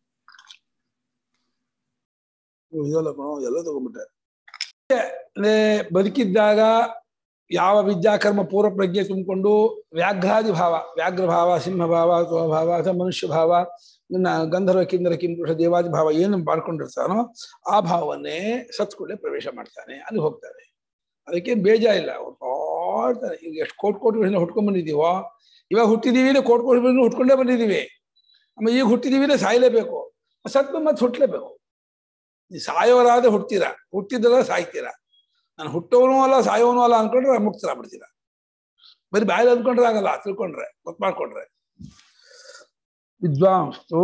ಇದಲ್ಲ ಎಲ್ಲ ತಗೊಂಡ್ಬಿಟ್ಟೆ. ಬದುಕಿದ್ದಾಗ ಯಾವ ವಿದ್ಯಾಕರ್ಮ ಪೂರ್ವ ಪ್ರಜ್ಞೆ ತುಂಬಿಕೊಂಡು ವ್ಯಾಘ್ರಾದಿ ಭಾವ, ವ್ಯಾಘ್ರಭಾವ, ಸಿಂಹಭಾವ, ಸ್ವಭಾವ ಅಥವಾ ಮನುಷ್ಯ ಭಾವ, ನನ್ನ ಗಂಧರ್ವ ಕಿಂದರ ಕಿಂಪುರುಷ ದೇವಾದಿ ಭಾವ ಏನು ಮಾಡ್ಕೊಂಡಿರ್ತಾನೋ ಆ ಭಾವನ್ನೇ ಸತ್ಕೊಳ್ಳೆ ಪ್ರವೇಶ ಮಾಡ್ತಾನೆ, ಅಲ್ಲಿ ಹೋಗ್ತಾನೆ. ಅದಕ್ಕೇನು ಬೇಜಾರಿಲ್ಲ, ಹೊಡ್ತಾನೆ. ಈಗ ಎಷ್ಟು ಕೋಟಿ ಕೋಟಿ ವರ್ಷ ಹುಟ್ಕೊಂಡ್ ಬಂದಿದ್ದೀವೋ, ಇವಾಗ ಹುಟ್ಟಿದೀವಿ ಕೋಟಿ ಕೋಟಿ ವರ್ಷ ಹುಟ್ಕೊಂಡೇ ಬಂದಿದ್ದೀವಿ. ಆಮೇಲೆ ಈಗ ಹುಟ್ಟಿದೀವಿ ಸಾಯಲೇಬೇಕು, ಸತ್ವ ಮತ್ತೆ ಹುಟ್ಟಲೇಬೇಕು. ನೀವು ಸಾಯೋರಾದ್ರೆ ಹುಡ್ತೀರಾ, ಹುಟ್ಟಿದ್ರ ಸಾಯ್ತೀರಾ. ನಾನು ಹುಟ್ಟೋನೂ ಅಲ್ಲ ಸಾಯೋನೂ ಅಲ್ಲ ಅನ್ಕೊಂಡ್ರೆ ಮುಕ್ತರಾಗ್ಬಿಡ್ತೀರಾ. ಬರೀ ಬಾಯಲ್ಲಿ ಅಂದ್ಕೊಂಡ್ರೆ ಆಗಲ್ಲ, ತಿಳ್ಕೊಂಡ್ರೆ ಗೊತ್ತು ಮಾಡ್ಕೊಂಡ್ರೆ. ವಿದ್ವಾಂಸ್ತು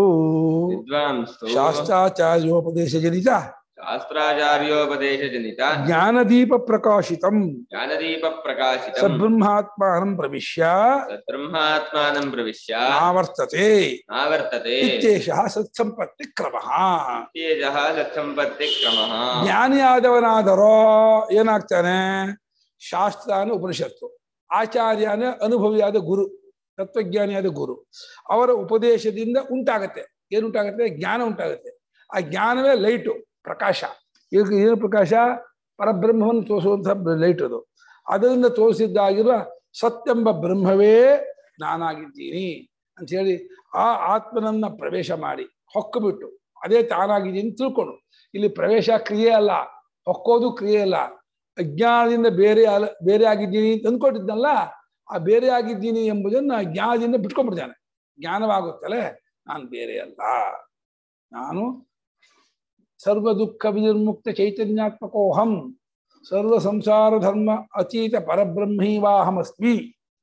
ಶಾಸ್ತ್ರಾಚಾರ್ಯೋಪದೇಶ ಜನಿತ ಶಾಸ್ತ್ರಾಚಾರ್ಯೋಪದೇಶ ಜನಿತ ಜ್ಞಾನದೀಪ ಪ್ರಕಾಶಿತಂ ಜ್ಞಾನದೀಪ ಪ್ರಕಾಶಿತಂ ಸದ್ಬ್ರಹ್ಮಾತ್ಮಾನಂ ಪ್ರವಿಶ್ಯ ಸದ್ಬ್ರಹ್ಮಾತ್ಮಾನಂ ಪ್ರವಿಶ್ಯ ನಾವರ್ತತೆ ನಾವರ್ತತೆ ಇತ್ಯೇಷಃ ಸತ್ಸಂಪತ್ತಿ ಕ್ರಮಃ. ಇತ್ಯೇಷಃ ಸತ್ಸಂಪತ್ತಿ ಕ್ರಮಃ. ಜ್ಞಾನಿಯಾದವನಾದರೋ ಏನಾಗ್ತಾನೆ? ಶಾಸ್ತ್ರಾನ ಉಪನಿಷತ್ತು, ಆಚಾರ್ಯನ ಅನುಭವಿಯಾದ ಗುರು, ತತ್ವಜ್ಞಾನಿಯಾದ ಗುರು, ಅವರ ಉಪದೇಶದಿಂದ ಉಂಟಾಗತ್ತೆ. ಏನುಂಟಾಗತ್ತೆ? ಜ್ಞಾನ ಉಂಟಾಗತ್ತೆ. ಆ ಜ್ಞಾನವೇ ಲೈಟು, ಪ್ರಕಾಶ. ಈಗ ಏನು ಪ್ರಕಾಶ? ಪರಬ್ರಹ್ಮವನ್ನು ತೋರಿಸುವಂತಹ ಲೈಟ್ ಅದು. ಅದರಿಂದ ತೋರಿಸಿದ್ದಾಗಿರುವ ಸತ್ಯೆಂಬ ಬ್ರಹ್ಮವೇ ನಾನಾಗಿದ್ದೀನಿ ಅಂತ ಹೇಳಿ ಆ ಆತ್ಮನನ್ನ ಪ್ರವೇಶ ಮಾಡಿ ಹೊಕ್ಕು ಬಿಟ್ಟು ಅದೇ ತಾನಾಗಿದ್ದೀನಿ ತಿಳ್ಕೊಂಡು. ಇಲ್ಲಿ ಪ್ರವೇಶ ಕ್ರಿಯೆ ಅಲ್ಲ, ಹೊಕ್ಕೋದು ಕ್ರಿಯೆ ಅಲ್ಲ. ಅಜ್ಞಾನದಿಂದ ಬೇರೆ ಅಲ್ಲ, ಬೇರೆ ಆಗಿದ್ದೀನಿ ಅಂತ ಅಂದ್ಕೊಂಡಿದ್ನಲ್ಲ, ಆ ಬೇರೆ ಆಗಿದ್ದೀನಿ ಎಂಬುದನ್ನು ಜ್ಞಾನದಿಂದ ಬಿಟ್ಕೊಂಡ್ಬಿಡ್ತಾನೆ. ಜ್ಞಾನವಾಗುತ್ತಲೇ ನಾನು ಬೇರೆ ಅಲ್ಲ, ನಾನು ಸರ್ವ ದುಃಖ ವಿನಿರ್ಮುಕ್ತ ಚೈತನ್ಯಾತ್ಮಕೋಹಂ ಸರ್ವ ಸಂಸಾರ ಧರ್ಮ ಅತೀತ ಪರಬ್ರಹ್ಮೈವಾಹಮಸ್ಮಿ,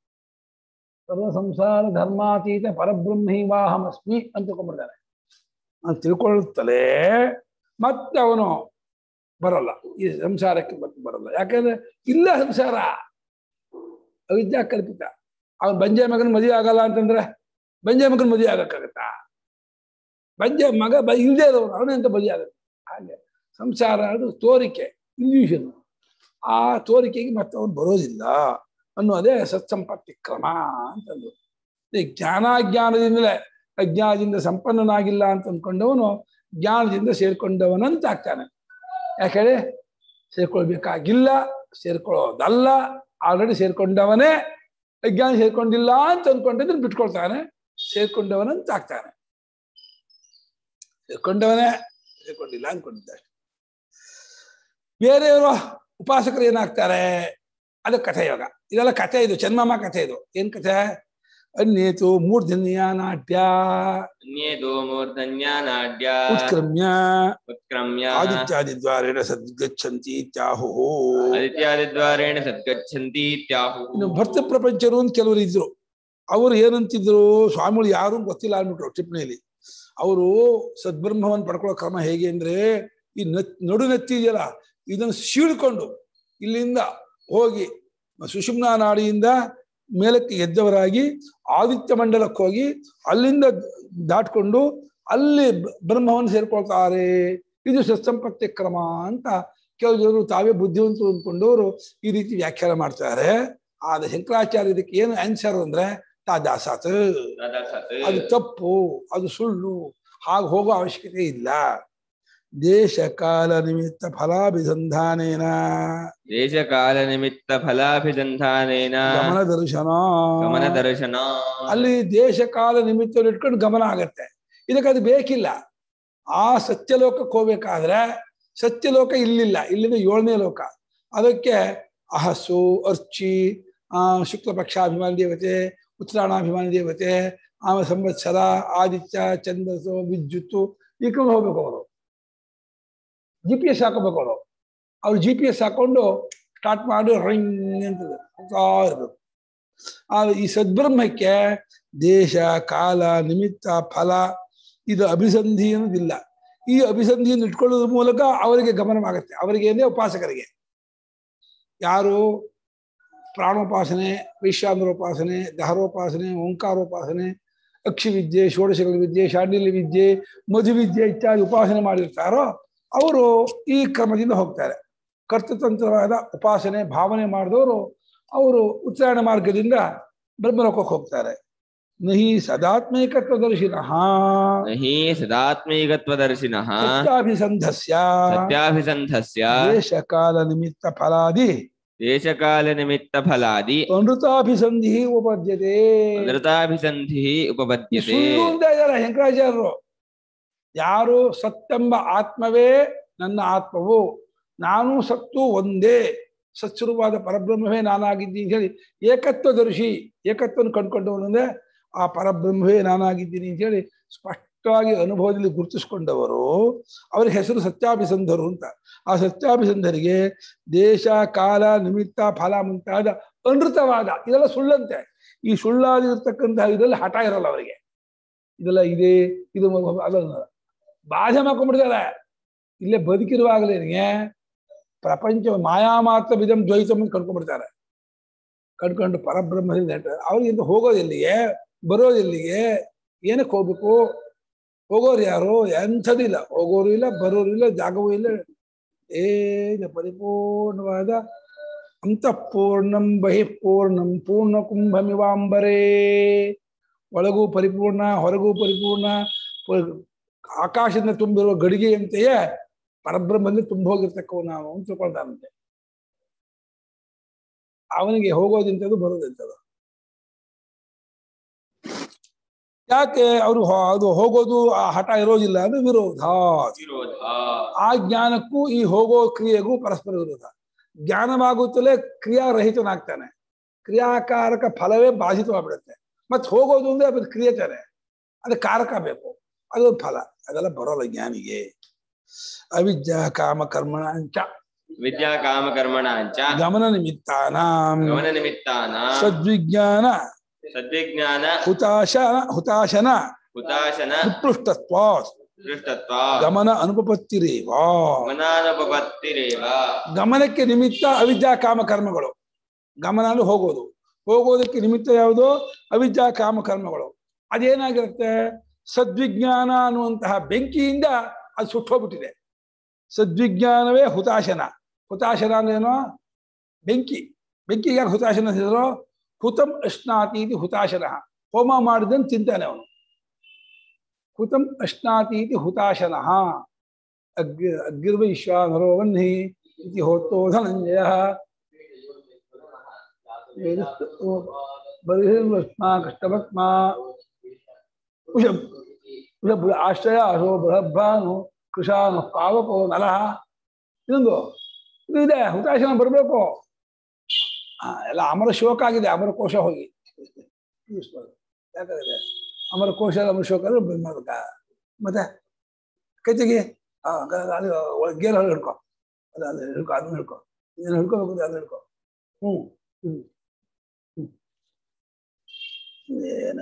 ಸರ್ವ ಸಂಸಾರ ಧರ್ಮಾತೀತ ಪರಬ್ರಹ್ಮೈವಾಹಮಸ್ಮಿ ಅಂತ ತಿಳ್ಕೊಂಡ್ಬಿಡ್ತಾನೆ. ನಾನು ತಿಳ್ಕೊಳ್ಳುತ್ತಲೇ ಮತ್ತೆ ಅವನು ಬರಲ್ಲ, ಈ ಸಂಸಾರಕ್ಕೆ ಮತ್ತೆ ಬರಲ್ಲ. ಯಾಕಂದ್ರೆ ಇಲ್ಲ ಸಂಸಾರ, ಅವಿದ್ಯಾ ಕಲ್ಪಿತ. ಅವನು ಬಂಜೆ ಮಗನ ಮದುವೆ ಆಗಲ್ಲ ಅಂತಂದ್ರೆ ಬಂಜೆ ಮಗನ ಮದುವೆ ಆಗಕ್ಕಾಗತ್ತಾ? ಬಂಜೆ ಮಗ ಬ ಇಲ್ಲದೆ ಇರೋನು ಅವನೆಂತ ಮದುವೆ ಆಗುತ್ತೆ? ಹಾಗೆ ಸಂಸಾರ ಅದು ತೋರಿಕೆ, ಇಲ್ಯೂಷನ್. ಆ ತೋರಿಕೆಗೆ ಮತ್ತೆ ಅವನು ಬರೋದಿಲ್ಲ ಅನ್ನೋದೇ ಸತ್ಸಂಪತ್ತಿ ಕ್ರಮ ಅಂತಂದು. ಈ ಜ್ಞಾನಾಜ್ಞಾನದಿಂದಲೇ ಅಜ್ಞಾನದಿಂದ ಸಂಪನ್ನನಾಗಿಲ್ಲ ಅಂತ ಅಂದ್ಕೊಂಡವನು ಜ್ಞಾನದಿಂದ ಸೇರ್ಕೊಂಡವನಂತ ಆಗ್ತಾನೆ. ಯಾಕಂದ್ರೆ ಸೇರ್ಕೊಳ್ಬೇಕಾಗಿಲ್ಲ, ಸೇರ್ಕೊಳ್ಳೋದಲ್ಲ, ಆಲ್ರೆಡಿ ಸೇರ್ಕೊಂಡವನೇ. ಅಜ್ಞಾನ ಸೇರ್ಕೊಂಡಿಲ್ಲ ಅಂತ ಅಂದ್ಕೊಂಡಿದ್ರೆ ಬಿಟ್ಕೊಳ್ತಾನೆ, ಸೇರ್ಕೊಂಡವನಂತ ಆಗ್ತಾನೆ. ಸೇರ್ಕೊಂಡವನೇ, ಸೇರ್ಕೊಂಡಿಲ್ಲ ಅಂದ್ಕೊಂಡಿದ್ದ. ಬೇರೆಯವರು ಉಪಾಸಕರು ಏನಾಗ್ತಾರೆ? ಅದು ಕಥೆ. ಇವಾಗ ಇದೆಲ್ಲ ಕಥೆ, ಇದು ಚನ್ಮಾಮ ಕಥೆ. ಇದು ಏನ್ ಕಥೆ? ಅನ್ಯೇತು ಮೂರ್ಧನ್ಯ ನಾಟ್ಯ ಅನ್ಯೇದೋ ಮೂರ್ಧನ್ಯ ನಾಡ್ಯ ಉತ್ಕ್ರಮ್ಯ ಉತ್ಕ್ರಮ್ಯ ಆದಿತ್ಯಾದಿದ್ವಾರೇಣ ಸದ್ಗಚ್ಚಂತಿ ಇತ್ಯಾಹು. ಆದಿತ್ಯಾದಿದ್ವಾರೇಣ ಸದ್ಗಚ್ಚಂತಿ ಇತ್ಯಾಹು. ಇನ್ನು ಭರ್ತ ಪ್ರಪಂಚರು ಅಂತ ಕೆಲವರು ಇದ್ರು. ಅವರು ಏನಂತಿದ್ರು, ಸ್ವಾಮಿಗಳು ಯಾರು ಗೊತ್ತಿಲ್ಲ ಅಂದ್ಬಿಟ್ರು ಟಿಪ್ಪಣಿಯಲ್ಲಿ. ಅವರು ಸದ್ಬ್ರಹ್ಮವನ್ನು ಪಡ್ಕೊಳ್ಳೋ ಕ್ರಮ ಹೇಗೆ ಅಂದ್ರೆ, ಈ ನಡು ನೆತ್ತಿ ಇದೆಯಲ್ಲ ಇದನ್ನು ಸೀಳ್ಕೊಂಡು ಇಲ್ಲಿಂದ ಹೋಗಿ ಸುಷುಮ್ನಾ ನಾಡಿಯಿಂದ ಮೇಲಕ್ಕೆ ಎದ್ದವರಾಗಿ ಆದಿತ್ಯ ಮಂಡಲಕ್ಕೆ ಹೋಗಿ ಅಲ್ಲಿಂದ ದಾಟ್ಕೊಂಡು ಅಲ್ಲಿ ಬ್ರಹ್ಮವನ್ನು ಸೇರ್ಕೊಳ್ತಾರೆ. ಇದು ಸತ್ಸಂಪತ್ತಿ ಕ್ರಮ ಅಂತ ಕೆಲವು ಜನರು ತಾವೇ ಬುದ್ಧಿವಂತರು ಅಂದ್ಕೊಂಡವರು ಈ ರೀತಿ ವ್ಯಾಖ್ಯಾನ ಮಾಡ್ತಾರೆ. ಆದ ಶಂಕರಾಚಾರ್ಯ ಇದಕ್ಕೆ ಏನು ಆನ್ಸರ್ ಅಂದ್ರೆ ತಾದಾಸಾತ್, ಅದು ತಪ್ಪು, ಅದು ಸುಳ್ಳು, ಹಾಗೆ ಹೋಗೋ ಅವಶ್ಯಕತೆ ಇಲ್ಲ. ದೇಶ ಕಾಲ ನಿಮಿತ್ತ ಫಲಾಭಿಸಂಧಾನೇನ ದೇಶ ಕಾಲ ನಿಮಿತ್ತ ಫಲಾಭಿಸಂಧಾನೇನ ಗಮನ ದರ್ಶನ ಗಮನ ದರ್ಶನ. ಅಲ್ಲಿ ದೇಶ ಕಾಲ ನಿಮಿತ್ತ ಇಟ್ಕೊಂಡು ಗಮನ ಆಗತ್ತೆ. ಇದಕ್ಕೆ ಅದು ಬೇಕಿಲ್ಲ. ಆ ಸತ್ಯಲೋಕಕ್ಕೆ ಹೋಗ್ಬೇಕಾದ್ರೆ ಸತ್ಯಲೋಕ ಇಲ್ಲಿಲ್ಲ, ಇಲ್ಲಿಂದ ಏಳನೇ ಲೋಕ. ಅದಕ್ಕೆ ಅಹಸ್ಸು, ಅರ್ಚಿ, ಆ ಶುಕ್ಲ ಪಕ್ಷಾಭಿಮಾನಿ ದೇವತೆ, ಉತ್ತರಾಯಣಾಭಿಮಾನಿ ದೇವತೆ, ಆಮೇಲೆ ಸಂವತ್ಸರ, ಆದಿತ್ಯ, ಚಂದ್ರಸು, ವಿದ್ಯುತ್ತು ಈ ಕಡೆ ಹೋಗ್ಬೇಕು. ಅವರು ಜಿ ಪಿ ಎಸ್ ಹಾಕೋಬೇಕು. ಅವರು ಅವ್ರು ಜಿ ಪಿ ಎಸ್ ಹಾಕೊಂಡು ಸ್ಟಾರ್ಟ್ ಮಾಡಿ ರಿಂಗ್ ಅಂತ ಹೋಗ್ತಾ ಇರ್ಬೇಕು. ಆ ಈ ಸದ್ಬ್ರಹ್ಮಕ್ಕೆ ದೇಶ ಕಾಲ ನಿಮಿತ್ತ ಫಲ ಇದು ಅಭಿಸಂಧಿ ಅನ್ನೋದಿಲ್ಲ. ಈ ಅಭಿಸಂಧಿಯನ್ನು ಇಟ್ಕೊಳ್ಳೋದ್ರ ಮೂಲಕ ಅವರಿಗೆ ಗಮನವಾಗುತ್ತೆ. ಅವರಿಗೆ ಅಂದ್ರೆ ಉಪಾಸಕರಿಗೆ, ಯಾರು ಪ್ರಾಣೋಪಾಸನೆ, ವೈಶ್ವಾನರೋಪಾಸನೆ, ದಹರೋಪಾಸನೆ, ಓಂಕಾರೋಪಾಸನೆ, ಅಕ್ಷಿ ವಿದ್ಯೆ, ಷೋಡಶಗಳ ವಿದ್ಯೆ, ಶಾಂಡಿಲ್ಯ ವಿದ್ಯೆ, ಮಧು ವಿದ್ಯೆ ಇತ್ಯಾದಿ ಉಪಾಸನೆ ಮಾಡಿರ್ತಾರೋ ಅವರು ಈ ಕ್ರಮದಿಂದ ಹೋಗ್ತಾರೆ. ಕರ್ತತಂತ್ರವಾದ ಉಪಾಸನೆ ಭಾವನೆ ಮಾಡಿದವರು ಅವರು ಉತ್ತರಾಯಣ ಮಾರ್ಗದಿಂದ ಬ್ರಹ್ಮಲೋಕಕ್ಕೆ ಹೋಗ್ತಾರೆ. ನಹಿ ಸದಾತ್ಮೈಕತ್ವದರ್ಶಿನಃ ನಹಿ ಸದಾತ್ಮೈಕತ್ವದರ್ಶಿನಃ ಸತ್ಯಾಭಿಸಂಧಸ್ಯ ಸತ್ಯಾಭಿಸಂಧಸ್ಯ ದೇಶ ಕಾಲ ನಿಮಿತ್ತ ಫಲಾದಿ ದೇಶಕಾಲ ನಿಮಿತ್ತ ಫಲಾದಿ ಅನೃತಾಭಿಸಂಧಿ ಉಪಪದ್ಯತೆ. ಅನೃತಾಭಿಸಂಧಿ ಉಪಪದ್ಯತೆ. ಸುಳ್ಳು ಅಂತ ಇದ್ದಾರೆ ಶಂಕರಾಚಾರ್ಯರು. ಯಾರು ಸತ್ತೆಂಬ ಆತ್ಮವೇ ನನ್ನ ಆತ್ಮವು, ನಾನು ಸತ್ತು ಒಂದೇ, ಸತ್ಸ್ವರೂಪವಾದ ಪರಬ್ರಹ್ಮವೇ ನಾನಾಗಿದ್ದೀನಿ ಹೇಳಿ ಏಕತ್ವದರ್ಶಿ, ಏಕತ್ವವನ್ನು ಕಂಡುಕೊಂಡವನಂದ್ರೆ ಆ ಪರಬ್ರಹ್ಮವೇ ನಾನಾಗಿದ್ದೀನಿ ಅಂತ ಹೇಳಿ ಸ್ಪಷ್ಟವಾಗಿ ಅನುಭವದಲ್ಲಿ ಗುರುತಿಸ್ಕೊಂಡವರು, ಅವರ ಹೆಸರು ಸತ್ಯಾಭಿಸಂಧರು ಅಂತ. ಆ ಸತ್ಯಾಭಿಸಂಧರಿಗೆ ದೇಶ ಕಾಲ ನಿಮಿತ್ತ ಫಲ ಮುಂತಾದ ಅನೃತವಾದ ಇದೆಲ್ಲ ಸುಳ್ಳಂತೆ. ಈ ಸುಳ್ಳಾಗಿರ್ತಕ್ಕಂತಹ ಇದರಲ್ಲಿ ಹಠ ಇರಲ್ಲ ಅವರಿಗೆ. ಇದೆಲ್ಲ ಇದೆ, ಇದು ಅದನ್ನ ಬಾಧೆ ಮಾಡ್ಕೊಂಡ್ಬಿಡ್ತಾರೆ. ಇಲ್ಲೇ ಬದುಕಿರುವಾಗಲೇನಿಗೆ ಪ್ರಪಂಚ ಮಾಯಾ ಮಾತ್ರ ವಿಧಂ ದ್ವೈತಂ ಕಂಡ್ಕೊಂಡ್ಬಿಡ್ತಾರೆ. ಕಂಡ್ಕೊಂಡು ಪರಬ್ರಹ್ಮದಿಂದ ಅವ್ರಿಗೆ ಹೋಗೋದೆಲ್ಲಿಗೆ, ಬರೋದೆಲ್ಲಿಗೆ, ಏನಕ್ಕೆ ಹೋಗ್ಬೇಕು, ಹೋಗೋರು ಯಾರು, ಎಂಥದಿಲ್ಲ, ಹೋಗೋರು ಇಲ್ಲ, ಬರೋರು ಇಲ್ಲ, ಜಾಗವೂ ಇಲ್ಲ, ಏನ ಪರಿಪೂರ್ಣವಾದ ಅಂತಃಪೂರ್ಣಂ ಬಹಿಃಪೂರ್ಣಂ ಪೂರ್ಣ ಕುಂಭಮಿವಾಂಬರೇ. ಒಳಗೂ ಪರಿಪೂರ್ಣ, ಹೊರಗೂ ಪರಿಪೂರ್ಣ, ಆಕಾಶದಿಂದ ತುಂಬಿರುವ ಗಡಿಗೆಯಂತೆಯೇ ಪರಬ್ರಹ್ಮದಲ್ಲಿ ತುಂಬ ಹೋಗಿರ್ತಕ್ಕವ ನಾವು ಅಂತ ತಿಳ್ಕೊಳ್ತಾನಂತೆ. ಅವನಿಗೆ ಹೋಗೋದಿಂತದ್ದು ಬರೋದಿಂತದ್ದು. ಯಾಕೆ ಅವರು ಅದು ಹೋಗೋದು ಆ ಹಠ ಇರೋದಿಲ್ಲ ಅಂದ್ರೆ ವಿರೋಧ. ಆ ಜ್ಞಾನಕ್ಕೂ ಈ ಹೋಗೋ ಕ್ರಿಯೆಗೂ ಪರಸ್ಪರ ವಿರೋಧ. ಜ್ಞಾನವಾಗುತ್ತಲೇ ಕ್ರಿಯಾರಹಿತನಾಗ್ತಾನೆ, ಕ್ರಿಯಾಕಾರಕ ಫಲವೇ ಬಾಧಿತವಾಗ್ಬಿಡುತ್ತೆ. ಮತ್ತೆ ಹೋಗೋದು ಅಂದ್ರೆ ಅದು ಕ್ರಿಯೆ ತಾನೆ, ಅದು ಕಾರಕ ಬೇಕು, ಅದೊಂದು ಫಲ. ಅದೆಲ್ಲ ಬರೋಲ್ಲ ಜ್ಞಾನಿಗೆ. ಅವಿದ್ಯಾ ಕಾಮ ಕರ್ಮಣಾಂಚ ವಿದ್ಯಾ ಕಾಮ ಕರ್ಮಣಾಂಚ ಗಮನ ನಿಮಿತ್ತಾನಾಂ ಗಮನ ನಿಮಿತ್ತಾನ ಸದ್ವಿಜ್ಞಾನ ಸದ್ವಿಜ್ಞಾನ ಹುತಾಶನ ಹುತಾಶನ ಹುತಾಶನ ಉತ್ಪೃಷ್ಟತ್ವಾತ್ ದೃಷ್ಟತ್ವ ಗಮನ ಅನುಪಪತ್ತಿರೇವ. ಗಮನಾನುಪಪತ್ತಿರೇವ. ಗಮನಕ್ಕೆ ನಿಮಿತ್ತ ಅವಿದ್ಯಾ ಕಾಮ ಕರ್ಮಗಳು. ಗಮನ ಅಂದ್ರೆ ಹೋಗೋದು, ಹೋಗೋದಕ್ಕೆ ನಿಮಿತ್ತ ಯಾವುದು, ಅವಿದ್ಯಾ ಕಾಮ ಕರ್ಮಗಳು. ಅದೇನಾಗಿರುತ್ತೆ, ಸದ್ವಿಜ್ಞಾನ ಅನ್ನುವಂತಹ ಬೆಂಕಿಯಿಂದ ಅದು ಸುಟ್ಟೋಗ್ಬಿಟ್ಟಿದೆ. ಸದ್ವಿಜ್ಞಾನವೇ ಹುತಾಶನ. ಹುತಾಶನ ಅಂದ್ರೇನೋ ಬೆಂಕಿ. ಬೆಂಕಿಗೆ ಯಾಕೆ ಹುತಾಶನ ಹೇಳಿದ್ರು, ಹುತಂ ಅಶ್ನಾತಿ ಇತಿ ಹುತಾಶನ. ಹೋಮ ಮಾಡಿದನ್ನು ತಿಂತಾನೆ ಅವನು. ಹುತಂ ಅಶ್ನಾತಿ ಇತಿ ಹುತಾಶನ. ಅಗ್ನಿ ಅಗ್ನಿರ್ವ ವಿಶ್ವಾನರೋ ವನ್ಹಿ ಇತಿ ಹೋತೋ ಧನಂಜಯ ಬಲಿರ್ವಸ್ಮಾ ಕಷ್ಟವತ್ಮ ಆಶ್ರಯ ಅಸೋ ಬೃಹಭಾನು ಕೃಷಾನು ಪಾವಕೋ ನಲಹ. ಇದೊಂದು ಇದು ಇದೆ, ಹುತಾಶನ ಬರಬೇಕು. ಎಲ್ಲ ಅಮರ ಶೋಕ ಆಗಿದೆ, ಅಮರ ಕೋಶ ಹೋಗಿ ಯಾಕಾಗುತ್ತೆ ಅಮರ ಕೋಶ ಅಮರ ಶೋಕ ಅಂದ್ರೆ ಬ್ರಹ್ಮಕ ಮತ್ತೆ ಕೈ ತೆಗಿ ಆ ಅದು ಗೇರ್ ಹೊರಗೆ ಹಿಡ್ಕೊ ಅದು ಅದು ಹಿಡ್ಕೊ ಅದನ್ನ ಹಿಡ್ಕೊ ಇದನ್ನ ಹಿಡ್ಕೋಬೇಕು ಅದನ್ನ ಹಿಡ್ಕೊ ಹ್ಞೂ ಹ್ಞೂ ಹ್ಞೂ ಏನು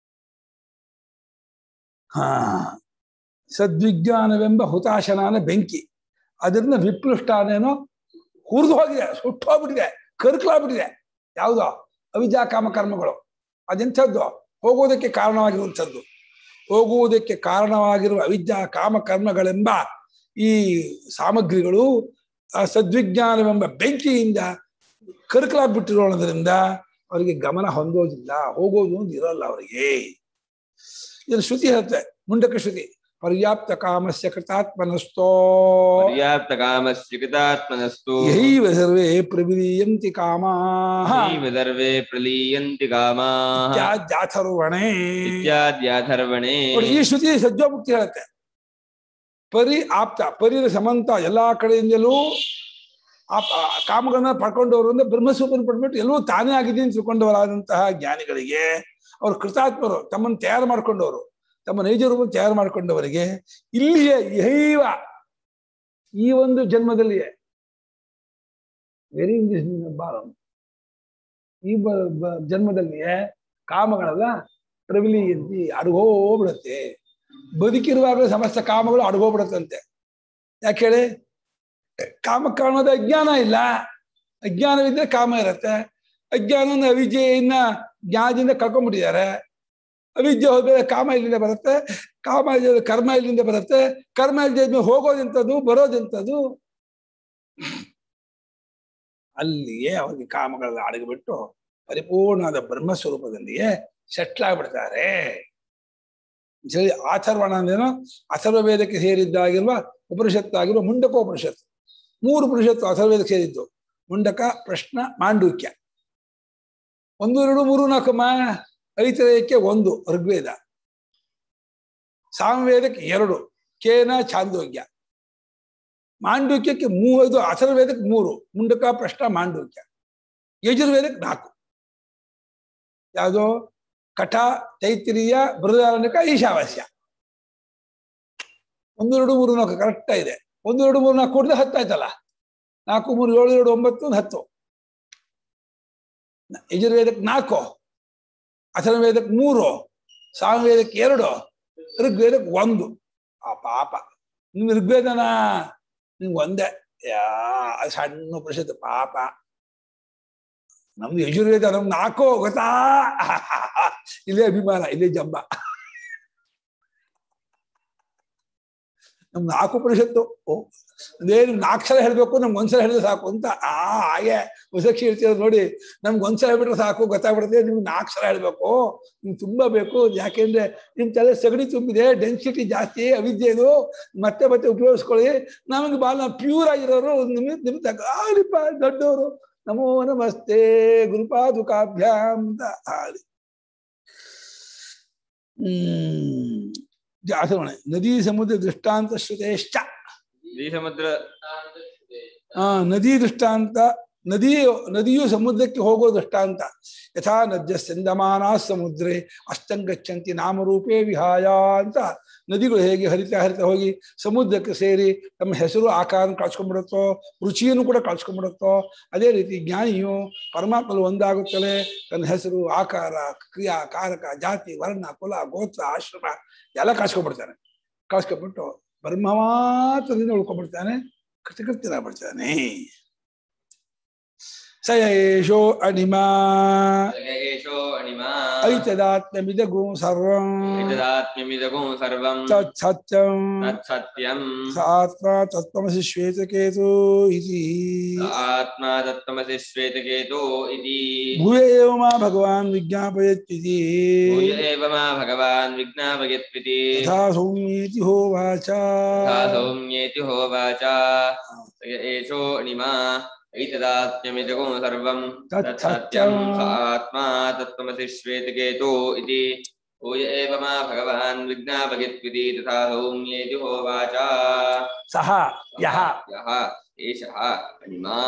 ಹಾ ಸದ್ವಿಜ್ಞಾನವೆಂಬ ಹುತಾಶನಾನ ಬೆಂಕಿ ಅದರಿಂದ ವಿಪ್ಲುಷ್ಟಾನೇನೋ ಹುರಿದು ಹೋಗಿದೆ, ಸುಟ್ಟು ಹೋಗ್ಬಿಟ್ಟಿದೆ, ಕರ್ಕಲಾಗ್ಬಿಟ್ಟಿದೆ. ಯಾವುದೋ ಅವಿದ್ಯಾ ಕಾಮಕರ್ಮಗಳು ಅದೆಂಥದ್ದು ಹೋಗೋದಕ್ಕೆ ಕಾರಣವಾಗಿರುವಂಥದ್ದು. ಹೋಗುವುದಕ್ಕೆ ಕಾರಣವಾಗಿರುವ ಅವಿದ್ಯಾ ಕಾಮಕರ್ಮಗಳೆಂಬ ಈ ಸಾಮಗ್ರಿಗಳು ಆ ಸದ್ವಿಜ್ಞಾನವೆಂಬ ಬೆಂಕಿಯಿಂದ ಕರ್ಕಲಾಗ್ಬಿಟ್ಟಿರೋದ್ರಿಂದ ಅವರಿಗೆ ಗಮನ ಹೊಂದೋದಿಲ್ಲ, ಹೋಗೋದು ಒಂದು ಇರಲ್ಲ ಅವರಿಗೆ. ಇದನ್ನು ಶ್ರುತಿ ಹೇಳುತ್ತೆ, ಮುಂಡಕ ಶ್ರುತಿ. ಪರ್ಯಾಪ್ತ ಕಾಮಸ್ಯ ಕೃತಾತ್ಮನಸ್ತೋ ಪರ್ಯಾಪ್ತ ಕಾಮಸ್ಯ ಕೃತಾತ್ಮನಸ್ತು ಯೈವ ಸರ್ವೇ ಪ್ರವಿಲೀಯಂತಿ ಕಾಮಾಃ ಯೈವ ಸರ್ವೇ ಪ್ರಲೀಯಂತಿ ಕಾಮಾಃ ಇತ್ಯಾದ್ಯಾಥರ್ವಣೇ. ಇತ್ಯಾದ್ಯಾಥರ್ವಣೇ. ನೋಡಿ, ಈ ಶ್ರುತಿ ಸಜ್ಜೋಮುಕ್ತಿ ಹೇಳುತ್ತೆ. ಪರಿ ಆಪ್ತ, ಪರಿರ ಸಮಂತ, ಎಲ್ಲಾ ಕಡೆಯಿಂದಲೂ ಆ ಕಾಮಗಳನ್ನ ಪಡ್ಕೊಂಡವರು ಅಂದ್ರೆ ಬ್ರಹ್ಮಸ್ವರೂಪನ ಪಡ್ಬಿಟ್ಟು ಎಲ್ಲವೂ ತಾನೇ ಆಗಿದೆ ಅಂತ ತಿಳ್ಕೊಂಡವರಾದಂತಹ ಜ್ಞಾನಿಗಳಿಗೆ, ಅವರು ಕೃತಾತ್ಮರು, ತಮ್ಮನ್ನು ತಯಾರು ಮಾಡ್ಕೊಂಡವರು, ತಮ್ಮ ನೈಜ ರೂಪವನ್ನು ತಯಾರು ಮಾಡಿಕೊಂಡವರಿಗೆ ಇಲ್ಲಿಯೇ ಯೈವ ಈ ಒಂದು ಜನ್ಮದಲ್ಲಿಯೇ ವೆರಿ ಇಂಗ್ಲಿಷ್ ಬಾರ ಈ ಜನ್ಮದಲ್ಲಿಯೇ ಕಾಮಗಳೆಲ್ಲ ಪ್ರವಿಲಿಯಂತಿ ಅಡಗೋಗ್ಬಿಡುತ್ತೆ. ಬದುಕಿರುವಾಗಲೇ ಸಮಸ್ತ ಕಾಮಗಳು ಅಡಗೋಗ್ಬಿಡುತ್ತಂತೆ. ಯಾಕೆ ಹೇಳಿ? ಕಾಮ ಕಾರಣದ ಅಜ್ಞಾನ ಇಲ್ಲ, ಅಜ್ಞಾನವಿದ್ರೆ ಕಾಮ ಇರುತ್ತೆ. ಅಜ್ಞಾನನ ಅವಿದ್ಯೆಯನ್ನ ಜ್ಞಾನದಿಂದ ಕಳ್ಕೊಂಡ್ಬಿಟ್ಟಿದ್ದಾರೆ. ಅವಿದ್ಯೆ ಹೋದ್ರೆ ಕಾಮ ಇಲ್ಲಿಂದ ಬರುತ್ತೆ, ಕಾಮ ಇಲ್ಲದೆ ಕರ್ಮ ಇಲ್ಲಿಂದ ಬರುತ್ತೆ, ಕರ್ಮ ಇಲ್ಲದೆ ಹೋಗೋದೆಂಥದ್ದು ಬರೋದೆಂಥದ್ದು. ಅಲ್ಲಿಯೇ ಅವರಿಗೆ ಕಾಮಗಳೆಲ್ಲ ಅಡಗಿಬಿಟ್ಟು ಪರಿಪೂರ್ಣವಾದ ಬ್ರಹ್ಮಸ್ವರೂಪದಲ್ಲಿಯೇ ಸೆಟ್ಲ್ ಆಗ್ಬಿಡ್ತಾರೆ. ಸರಿ, ಅಥರ್ವಣ ಅಂದ್ರೇನು? ಅಥರ್ವ ವೇದಕ್ಕೆ ಸೇರಿದ್ದಾಗಿರುವ ಉಪನಿಷತ್ತಾಗಿರುವ ಮುಂಡಕೋಪನಿಷತ್ತು. ಮೂರು ಉಪನಿಷತ್ತು ಅಥರ್ವೇದಕ್ಕೆ ಸೇರಿದ್ದು: ಮುಂಡಕ, ಪ್ರಶ್ನ, ಮಾಂಡೂಕ್ಯ. ಒಂದು ಎರಡು ಮೂರು ನಾಲ್ಕಮ್ಮ. ಐತರೇಯಕ್ಕೆ ಒಂದು ಋಗ್ವೇದ, ಸಾಮವೇದಕ್ಕೆ ಎರಡು ಕೇನ ಛಾಂದೋಗ್ಯ, ಮಾಂಡೂಕ್ಯಕ್ಕೆ ಮೂವೈದು, ಅಥರ್ವೇದಕ್ಕೆ ಮೂರು ಮುಂಡಕ, ಪ್ರಶ್ನ, ಮಾಂಡೂಕ್ಯ. ಯಜುರ್ವೇದಕ್ಕೆ ನಾಲ್ಕು. ಯಾವುದೋ ಕಠ, ತೈತ್ತಿರೀಯ, ಬೃಹದಾರಣ್ಯಕ, ಈಶಾವಾಸ್ಯ. ಒಂದು ಎರಡು ಮೂರು ನಾಲ್ಕು ಕರೆಕ್ಟ್ ಇದೆ. ಒಂದು ಎರಡು ಮೂರು ನಾಲ್ಕು ಕೊಡದೆ ಹತ್ತಾಯ್ತಲ್ಲ. ನಾಲ್ಕು ಮೂರು ಏಳು ಎರಡು ಒಂಬತ್ತು ಹತ್ತು. ಯಜುರ್ವೇದಕ್ಕೆ ನಾಲ್ಕು, ಅಥರ್ವೇದಕ್ಕೆ ಮೂರು, ಸಾಮವೇದಕ್ಕೆ ಎರಡು, ಋಗ್ವೇದಕ್ಕೆ ಒಂದು. ಆ ಪಾಪ ನಿಮ್ ಋಗ್ವೇದನ ನಿಮ್ಗೆ ಒಂದೇ ಯಾ ಸಣ್ಣ ಉಪನಿಷತ್ತು ಪಾಪ. ನಮ್ದು ಯಜುರ್ವೇದ ನಮ್ದು ನಾಲ್ಕು ಗೊತ್ತಾ? ಇಲ್ಲೇ ಅಭಿಮಾನ, ಇಲ್ಲೇ ಜಂಬ. ನಮ್ದು ನಾಲ್ಕು ಉಪನಿಷತ್ತು. ಓ ಅದೇ ನಿಮ್ಗೆ ನಾಲ್ಕು ಸಲ ಹೇಳ್ಬೇಕು, ನಮ್ಗೆ ಒಂದ್ಸಲ ಹೇಳಿದ್ರೆ ಸಾಕು ಅಂತ. ಆ ಹಾಗೆ ಹೊಸಕ್ಷಿ ಹೇಳ್ತಿರೋದು ನೋಡಿ. ನಮ್ಗೆ ಒಂದ್ಸಲ ಹೇಳ್ಬಿಟ್ರೆ ಸಾಕು, ಗೊತ್ತಾಗ್ಬಿಡುತ್ತೆ. ನಿಮ್ಗೆ ನಾಲ್ಕು ಸಲ ಹೇಳ್ಬೇಕು, ನಿಮ್ಗೆ ತುಂಬಾ ಬೇಕು. ಯಾಕೆಂದ್ರೆ ನಿಮ್ ತಲೆ ಸಗಣಿ ತುಂಬಿದೆ, ಡೆನ್ಸಿಟಿ ಜಾಸ್ತಿ, ಅವಿದ್ಯೆದು. ಮತ್ತೆ ಮತ್ತೆ ಉಪಯೋಗಿಸ್ಕೊಳ್ಳಿ. ನಮಗೆ ಬಾಳ ಪ್ಯೂರ್ ಆಗಿರೋರು ನಿಮ್ ನಿಮ್ ತಗ ಆಲಿಪ್ಪ ದೊಡ್ಡವರು. ನಮೋ ನಮಸ್ತೆ ಗುರುಪಾದುಕಾಭ್ಯಾಮ್ ಅಂತ ಹಾಡಿ. ಹ್ಮ್ ಜಾಸವಣೆ ನದಿ ಸಮುದ್ರ ದೃಷ್ಟಾಂತ ಶ್ರುತೇಶ್ಚ. ಸಮುದ್ರ ಆ ನದಿ ದೃಷ್ಟಾಂತ, ನದಿ ನದಿಯು ಸಮುದ್ರಕ್ಕೆ ಹೋಗೋ ದೃಷ್ಟಾಂತ. ಯಥಾ ನದ್ಯ ಸಂದಮಾನಾ ಸಮುದ್ರೆ ಅಸ್ತಂಗಚ್ಚಂತಿ ನಾಮರೂಪೇ ವಿಹಾಯ ಅಂತ ನದಿಗಳು ಹೇಗೆ ಹರಿತಾ ಹರಿತಾ ಹೋಗಿ ಸಮುದ್ರಕ್ಕೆ ಸೇರಿ ತಮ್ಮ ಹೆಸರು ಆಕಾರ ಕಳ್ಸ್ಕೊಂಡ್ಬಿಡುತ್ತೋ, ರುಚಿಯನ್ನು ಕೂಡ ಕಳ್ಸ್ಕೊಂಡ್ಬಿಡುತ್ತೋ, ಅದೇ ರೀತಿ ಜ್ಞಾನಿಯು ಪರಮಾತ್ಮಲು ಒಂದಾಗುತ್ತಲೇ ತನ್ನ ಹೆಸರು, ಆಕಾರ, ಕ್ರಿಯಾ, ಕಾರಕ, ಜಾತಿ, ವರ್ಣ, ಕುಲ, ಗೋತ್ರ, ಆಶ್ರಮ ಎಲ್ಲ ಕಳ್ಸ್ಕೊಂಡ್ಬಿಡ್ತಾನೆ. ಕಳ್ಸ್ಕೊಂಡ್ಬಿಟ್ಟು ಬ್ರಹ್ಮ ಮಾತ್ರದಿಂದ ಉಳ್ಕೊಂಡ್ಬಿಡ್ತಾನೆ, ಕೃತಕೃತ್ಯನಾಗ್ಬಿಡ್ತಾನೆ. ಸ ಯೇಷೋ ಅಣಿಮಾ ಐತದಾತ್ಮ್ಯಮಿದಗು ಸರ್ವಂ ಐತದಾತ್ಮ್ಯಮಿದಗು ಸರ್ವಂ ತತ್ಸತ್ಯಂ ತತ್ಸತ್ಯಂ ಸ ಆತ್ಮ ತತ್ವಮಸಿ ಶ್ವೇತಕೇತು ಇತಿ ಆತ್ಮ ತತ್ವಮಸಿ ಶ್ವೇತಕೇತು ಇತಿ ಭೂಯ ಏವ ಮಾ ಭಗವಾನ್ ವಿಜ್ಞಾಪಯತ್ವಿತಿ ಭೂಯ ಏವ ಮಾ ಭಗವಾನ್ ವಿಜ್ಞಾಪಯತ್ವಿತಿ ಯಥಾ ಸೌಮ್ಯೇತಿ ಹೋವಾಚ ಯಥಾ ಸೌಮ್ಯೇತಿ ಹೋವಾಚ. ಏಷೋ ಅಣಿಮಾ ಐತದಾತ್ಮ್ಯಮಿದಗು ಸರ್ವಂ ತತ್ಸತ್ಯಂ ಸ ಆತ್ಮ ತತ್ವಮಸಿ ಶ್ವೇತಕೇತು ಇತಿ ಭೂಯ ಏವ ಮಾ ಭಗವಾನ್ ವಿಜ್ಞಾಪಯತ್ವಿತಿ ತಥಾ ಸೌಮ್ಯೇತಿ ಹೋವಾಚ. ಸಹ ಯಹ ಯಹ ಏಷಃ ಅಣಿಮಾ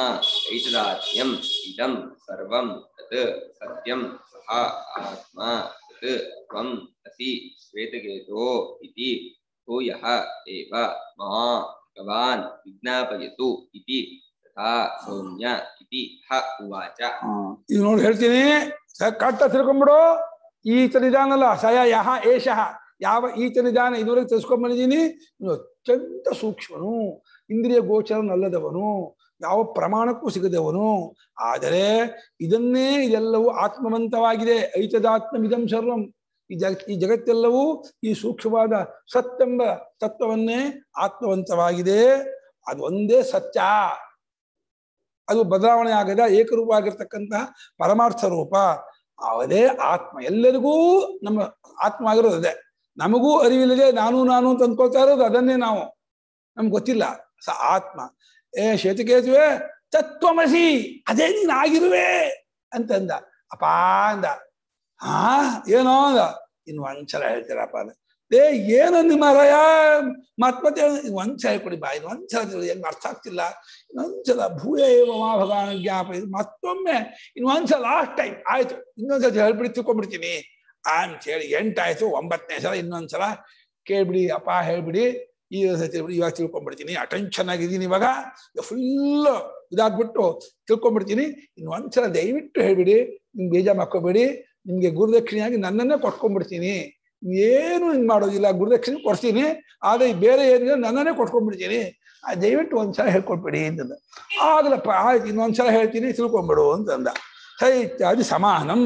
ಐತದಾತ್ಮ್ಯಂ ಇದಂ ಸರ್ವಂ ತತ್ ಸತ್ಯಂ ಸಹ ಆತ್ಮ ತತ್ त्वम् असि श्वेतकेतो इति भूयः एव मा भगवान् विज्ञापयतु इति तथा सौम्य इति ಹ ಉವಾಚ. ಈಗ ನೋಡಿ ಹೇಳ್ತೀನಿ, ಕಟ್ಟ ತಿಳ್ಕೊಂಬಿಡು. ಈತನಿದಾನಲ್ಲ ಸಯ ಯಹ ಏಷಃ, ಯಾವ ಈತನಿದಾನ ಇದುವರೆಗೆ ತಿಳ್ಸ್ಕೊಂಡ್ ಬಂದಿದ್ದೀನಿ. ಅತ್ಯಂತ ಸೂಕ್ಷ್ಮನು, ಇಂದ್ರಿಯ ಗೋಚರನಲ್ಲದವನು, ಯಾವ ಪ್ರಮಾಣಕ್ಕೂ ಸಿಗದವನು. ಆದರೆ ಇದನ್ನೇ ಇದೆಲ್ಲವೂ ಆತ್ಮವಂತವಾಗಿದೆ. ಐತದಾತ್ಮವಿದಂ ಸರ್ವಂ, ಈ ಜಗ ಈ ಜಗತ್ತೆಲ್ಲವೂ ಈ ಸೂಕ್ಷ್ಮವಾದ ಸತ್ತೆಂಬ ತತ್ವವನ್ನೇ ಆತ್ಮವಂತವಾಗಿದೆ. ಅದು ಒಂದೇ ಸತ್ಯ, ಅದು ಬದಲಾವಣೆ ಆಗದ ಏಕರೂಪವಾಗಿರ್ತಕ್ಕಂತಹ ಪರಮಾರ್ಥ ರೂಪ. ಅದೇ ಆತ್ಮ. ಎಲ್ಲರಿಗೂ ನಮ್ಮ ಆತ್ಮ ಆಗಿರೋದು ಅದೇ. ನಮಗೂ ಅರಿವಿಲ್ಲದೆ ನಾನು ನಾನು ಅಂತ ಅಂದ್ಕೊಳ್ತಾ ಇರೋದು ಅದನ್ನೇ ನಾವು, ನಮ್ಗೆ ಗೊತ್ತಿಲ್ಲ. ಸ ಆತ್ಮ ಏ ಶ್ವೇತಕೇತುವೆ ತತ್ವಮಸಿ, ಅದೇ ನೀನ್ ಆಗಿರುವೆ ಅಂತಂದ. ಅಪ್ಪ ಅಂದ. ಹಾ ಏನೋ ಅಂದ. ಇನ್ನು ಒಂದ್ಸಲ ಹೇಳ್ತೀರಪ್ಪ ಅಂದ. ಏ ಏನು ನಿಮ್ಮ ರಯ ಮತ್ ಮತ್ತೆ ಒಂದ್ಸಲ ಹೇಳ್ಕೊಡಿ ಬಾ, ಇನ್ನು ಒಂದ್ಸಲ ಹೆಂಗ್ ಅರ್ಥ ಆಗ್ತಿಲ್ಲ, ಇನ್ನೊಂದ್ಸಲ ಭೂಯ ಮಾ ಭಗವಾನ್ ಜ್ಞಾಪ, ಮತ್ತೊಮ್ಮೆ ಇನ್ನು ಒಂದ್ಸಲ ಲಾಸ್ಟ್ ಟೈಮ್ ಆಯ್ತು, ಇನ್ನೊಂದ್ಸಲ ಹೇಳ್ಬಿಡಿ ತಿಳ್ಕೊಂಡ್ಬಿಡ್ತೀನಿ ಅಂತ ಹೇಳಿ ಎಂಟಾಯ್ತು. ಒಂಬತ್ತನೇ ಸಲ ಇನ್ನೊಂದ್ಸಲ ಕೇಳ್ಬಿಡಿ ಅಪ್ಪ, ಹೇಳ್ಬಿಡಿ, ಈ ಸತಿ ಇವಾಗ ತಿಳ್ಕೊಂಡ್ಬಿಡ್ತೀನಿ, ಅಟೆನ್ಷನ್ ಆಗಿದ್ದೀನಿ, ಇವಾಗ ಫುಲ್ ಇದಾಗ್ಬಿಟ್ಟು ತಿಳ್ಕೊಂಡ್ಬಿಡ್ತೀನಿ, ಇನ್ನು ಒಂದ್ಸಲ ದಯವಿಟ್ಟು ಹೇಳ್ಬಿಡಿ, ನಿಮ್ಗೆ ಬೇಜಾರು ಮಾಡ್ಕೋಬೇಡಿ, ನಿಮ್ಗೆ ಗುರುದಕ್ಷಿಣೆಯಾಗಿ ನನ್ನನ್ನೇ ಕೊಟ್ಕೊಂಡ್ಬಿಡ್ತೀನಿ, ಏನು ಹಿಂಗ್ ಮಾಡೋದಿಲ್ಲ, ಗುರುದಕ್ಷಿಣೆ ಕೊಡ್ತೀನಿ, ಆದ್ರೆ ಬೇರೆ ಏನಿಲ್ಲ ನನ್ನನ್ನೇ ಕೊಟ್ಕೊಂಡ್ಬಿಡ್ತೀನಿ, ದಯವಿಟ್ಟು ಒಂದ್ಸಲ ಹೇಳ್ಕೊಟ್ಬಿಡಿ ಅಂತಂದ. ಆಗ್ಲಪ್ಪ ಆಯ್ತು, ಇನ್ನೊಂದ್ಸಲ ಹೇಳ್ತೀನಿ ತಿಳ್ಕೊಂಬಿಡು ಅಂತಂದ. ಹೈ ಇತ್ಯಾದಿ ಸಮಾನಂ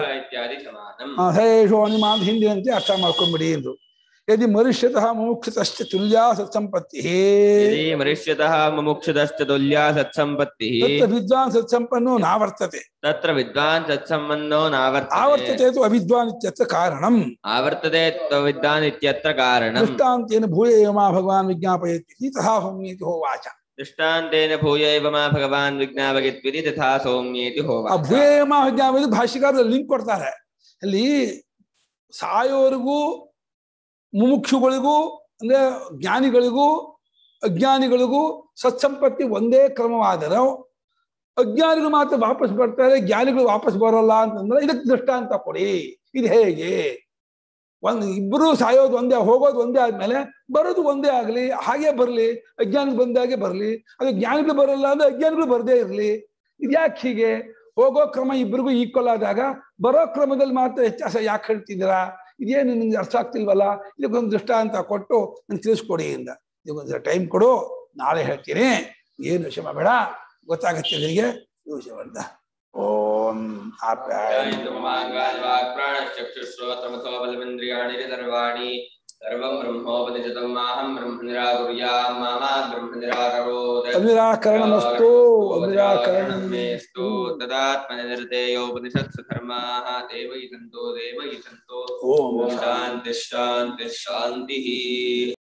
ಹೈಷೋ ನಿಮ್ಮ ಹಿಂದಿನಂತೆ ಅರ್ಥ ಮಾಡ್ಕೊಂಡ್ಬಿಡಿ ಅಂದ್ರು. ಯದಿ ಮನುಷ್ಯತಃ ಮುಮುಕ್ಷತಶ್ಚ ತುಲ್ಯಾ ಸತ್ಸಂಪತ್ತಿ ಮನುಷ್ಯತಃ ಮುಮುಕ್ಷತಶ್ಚ ತುಲ್ಯಾ ಸತ್ಸಂಪತ್ತಿ ತತ್ರ ವಿದ್ವಾನ್ ಸತ್ಸಂಪನ್ನೋ ನಾವರ್ತತೆ ತತ್ರ ವಿದ್ವಾನ್ ಸತ್ಸಂಪನ್ನೋ ನಾವರ್ತತೆ ಆವರ್ತತೆ ತು ಅವಿದ್ವಾನ್ ಇತ್ಯತ್ರ ಕಾರಣಂ ಆವರ್ತತೆ ತು ಅವಿದ್ವಾನ್ ಇತ್ಯತ್ರ ಕಾರಣಂ ದೃಷ್ಟಾಂತೇನ ಭೂಯ ಏವ ಮಾ ಭಗವಾನ್ ವಿಜ್ಞಾಪಯತಿ ತಥಾ ಸೌಮ್ಯೇತಿ ಹೋವಾಚ. ದೃಷ್ಟಾಂತೇನ ಭೂಯ ಏವ ಮಾ ಭಗವಾನ್ ವಿಜ್ಞಾಪಯತಿ ತಥಾ ಸೌಮ್ಯೇತಿ ಹೋವಾಚ. ಆ ಭೂಯ ಏವ ಮಾ ವಿಜ್ಞಾಪಯತಿ ಭಾಷ್ಯಕಾರರು ಲಿಂಕ್ ಕೊಡ್ತಾರೆ. ಅಲ್ಲಿ ಸಾಯೋರಿಗೂ ಮುಮುಕ್ಷುಗಳಿಗೂ ಅಂದ್ರೆ ಜ್ಞಾನಿಗಳಿಗೂ ಅಜ್ಞಾನಿಗಳಿಗೂ ಸತ್ಸಂಪತ್ತಿ ಒಂದೇ ಕ್ರಮವಾದರೂ ಅಜ್ಞಾನಿಗಳು ಮಾತ್ರ ವಾಪಸ್ ಬರ್ತಾರೆ, ಜ್ಞಾನಿಗಳು ವಾಪಸ್ ಬರೋಲ್ಲ ಅಂತಂದ್ರೆ ಇದಕ್ಕೆ ದೃಷ್ಟಾಂತ ಕೊಡಿ. ಇದು ಹೇಗೆ? ಒಂದ್ ಇಬ್ಬರು ಸಾಯೋದು ಒಂದೇ, ಹೋಗೋದು ಒಂದೇ ಆದ್ಮೇಲೆ ಬರೋದು ಒಂದೇ ಆಗ್ಲಿ, ಹಾಗೆ ಬರ್ಲಿ, ಅಜ್ಞಾನಿಗಳು ಬಂದಾಗೆ ಬರ್ಲಿ. ಅದು ಜ್ಞಾನಿಗಳು ಬರಲ್ಲ ಅಂದ್ರೆ ಅಜ್ಞಾನಿಗಳು ಬರದೇ ಇರ್ಲಿ. ಇದು ಯಾಕೆ ಹೀಗೆ? ಹೋಗೋ ಕ್ರಮ ಇಬ್ಬರಿಗೂ ಈಕ್ವಲ್ ಆದಾಗ ಬರೋ ಕ್ರಮದಲ್ಲಿ ಮಾತ್ರ ವ್ಯತ್ಯಾಸ ಯಾಕೆ ಹೇಳ್ತಿದ್ದೀರಾ? ಇದೇನು ನಿಮ್ಗೆ ಅರ್ಥ ಆಗ್ತಿಲ್ವಲ್ಲ, ಇದಕ್ಕೊಂದು ದೃಷ್ಟಾಂತ ಕೊಟ್ಟು ನಂಗೆ ತಿಳಿಸ್ಕೊಡಿ ಇಂದ. ಇದಕ್ಕೊಂದು ಟೈಮ್ ಕೊಡು, ನಾಳೆ ಹೇಳ್ತೀನಿ, ಏನು ವಿಷಯ ಬೇಡ, ಗೊತ್ತಾಗತ್ತೆ ನಿನಗೆ ವಿಷಯ ಅಂತ. ಓಂ ಸರ್ವಾಣಿ ಸರ್ವಂ ಬ್ರಹ್ಮೋಪನಿಷದಂ ಮಾಹಂ ಬ್ರಹ್ಮ ನಿರಾಕುರ್ಯಾಂ ಮಾ ಬ್ರಹ್ಮ ನಿರಾಕರೋತ್ ಅನಿರಾಕರಣಮಸ್ತು ಅನಿರಾಕರಣಮೇಸ್ತು ತದಾತ್ಮನಿರ್ಧೇಯೋಪನಿಷತ್ಸು ಧರ್ಮಾಃ ದೇವಯಿತಂತೋ ದೇವಯಿತಂತೋ. ಓಂ ಶಾಂತಿ ಶಾಂತಿ ಶಾಂತಿ.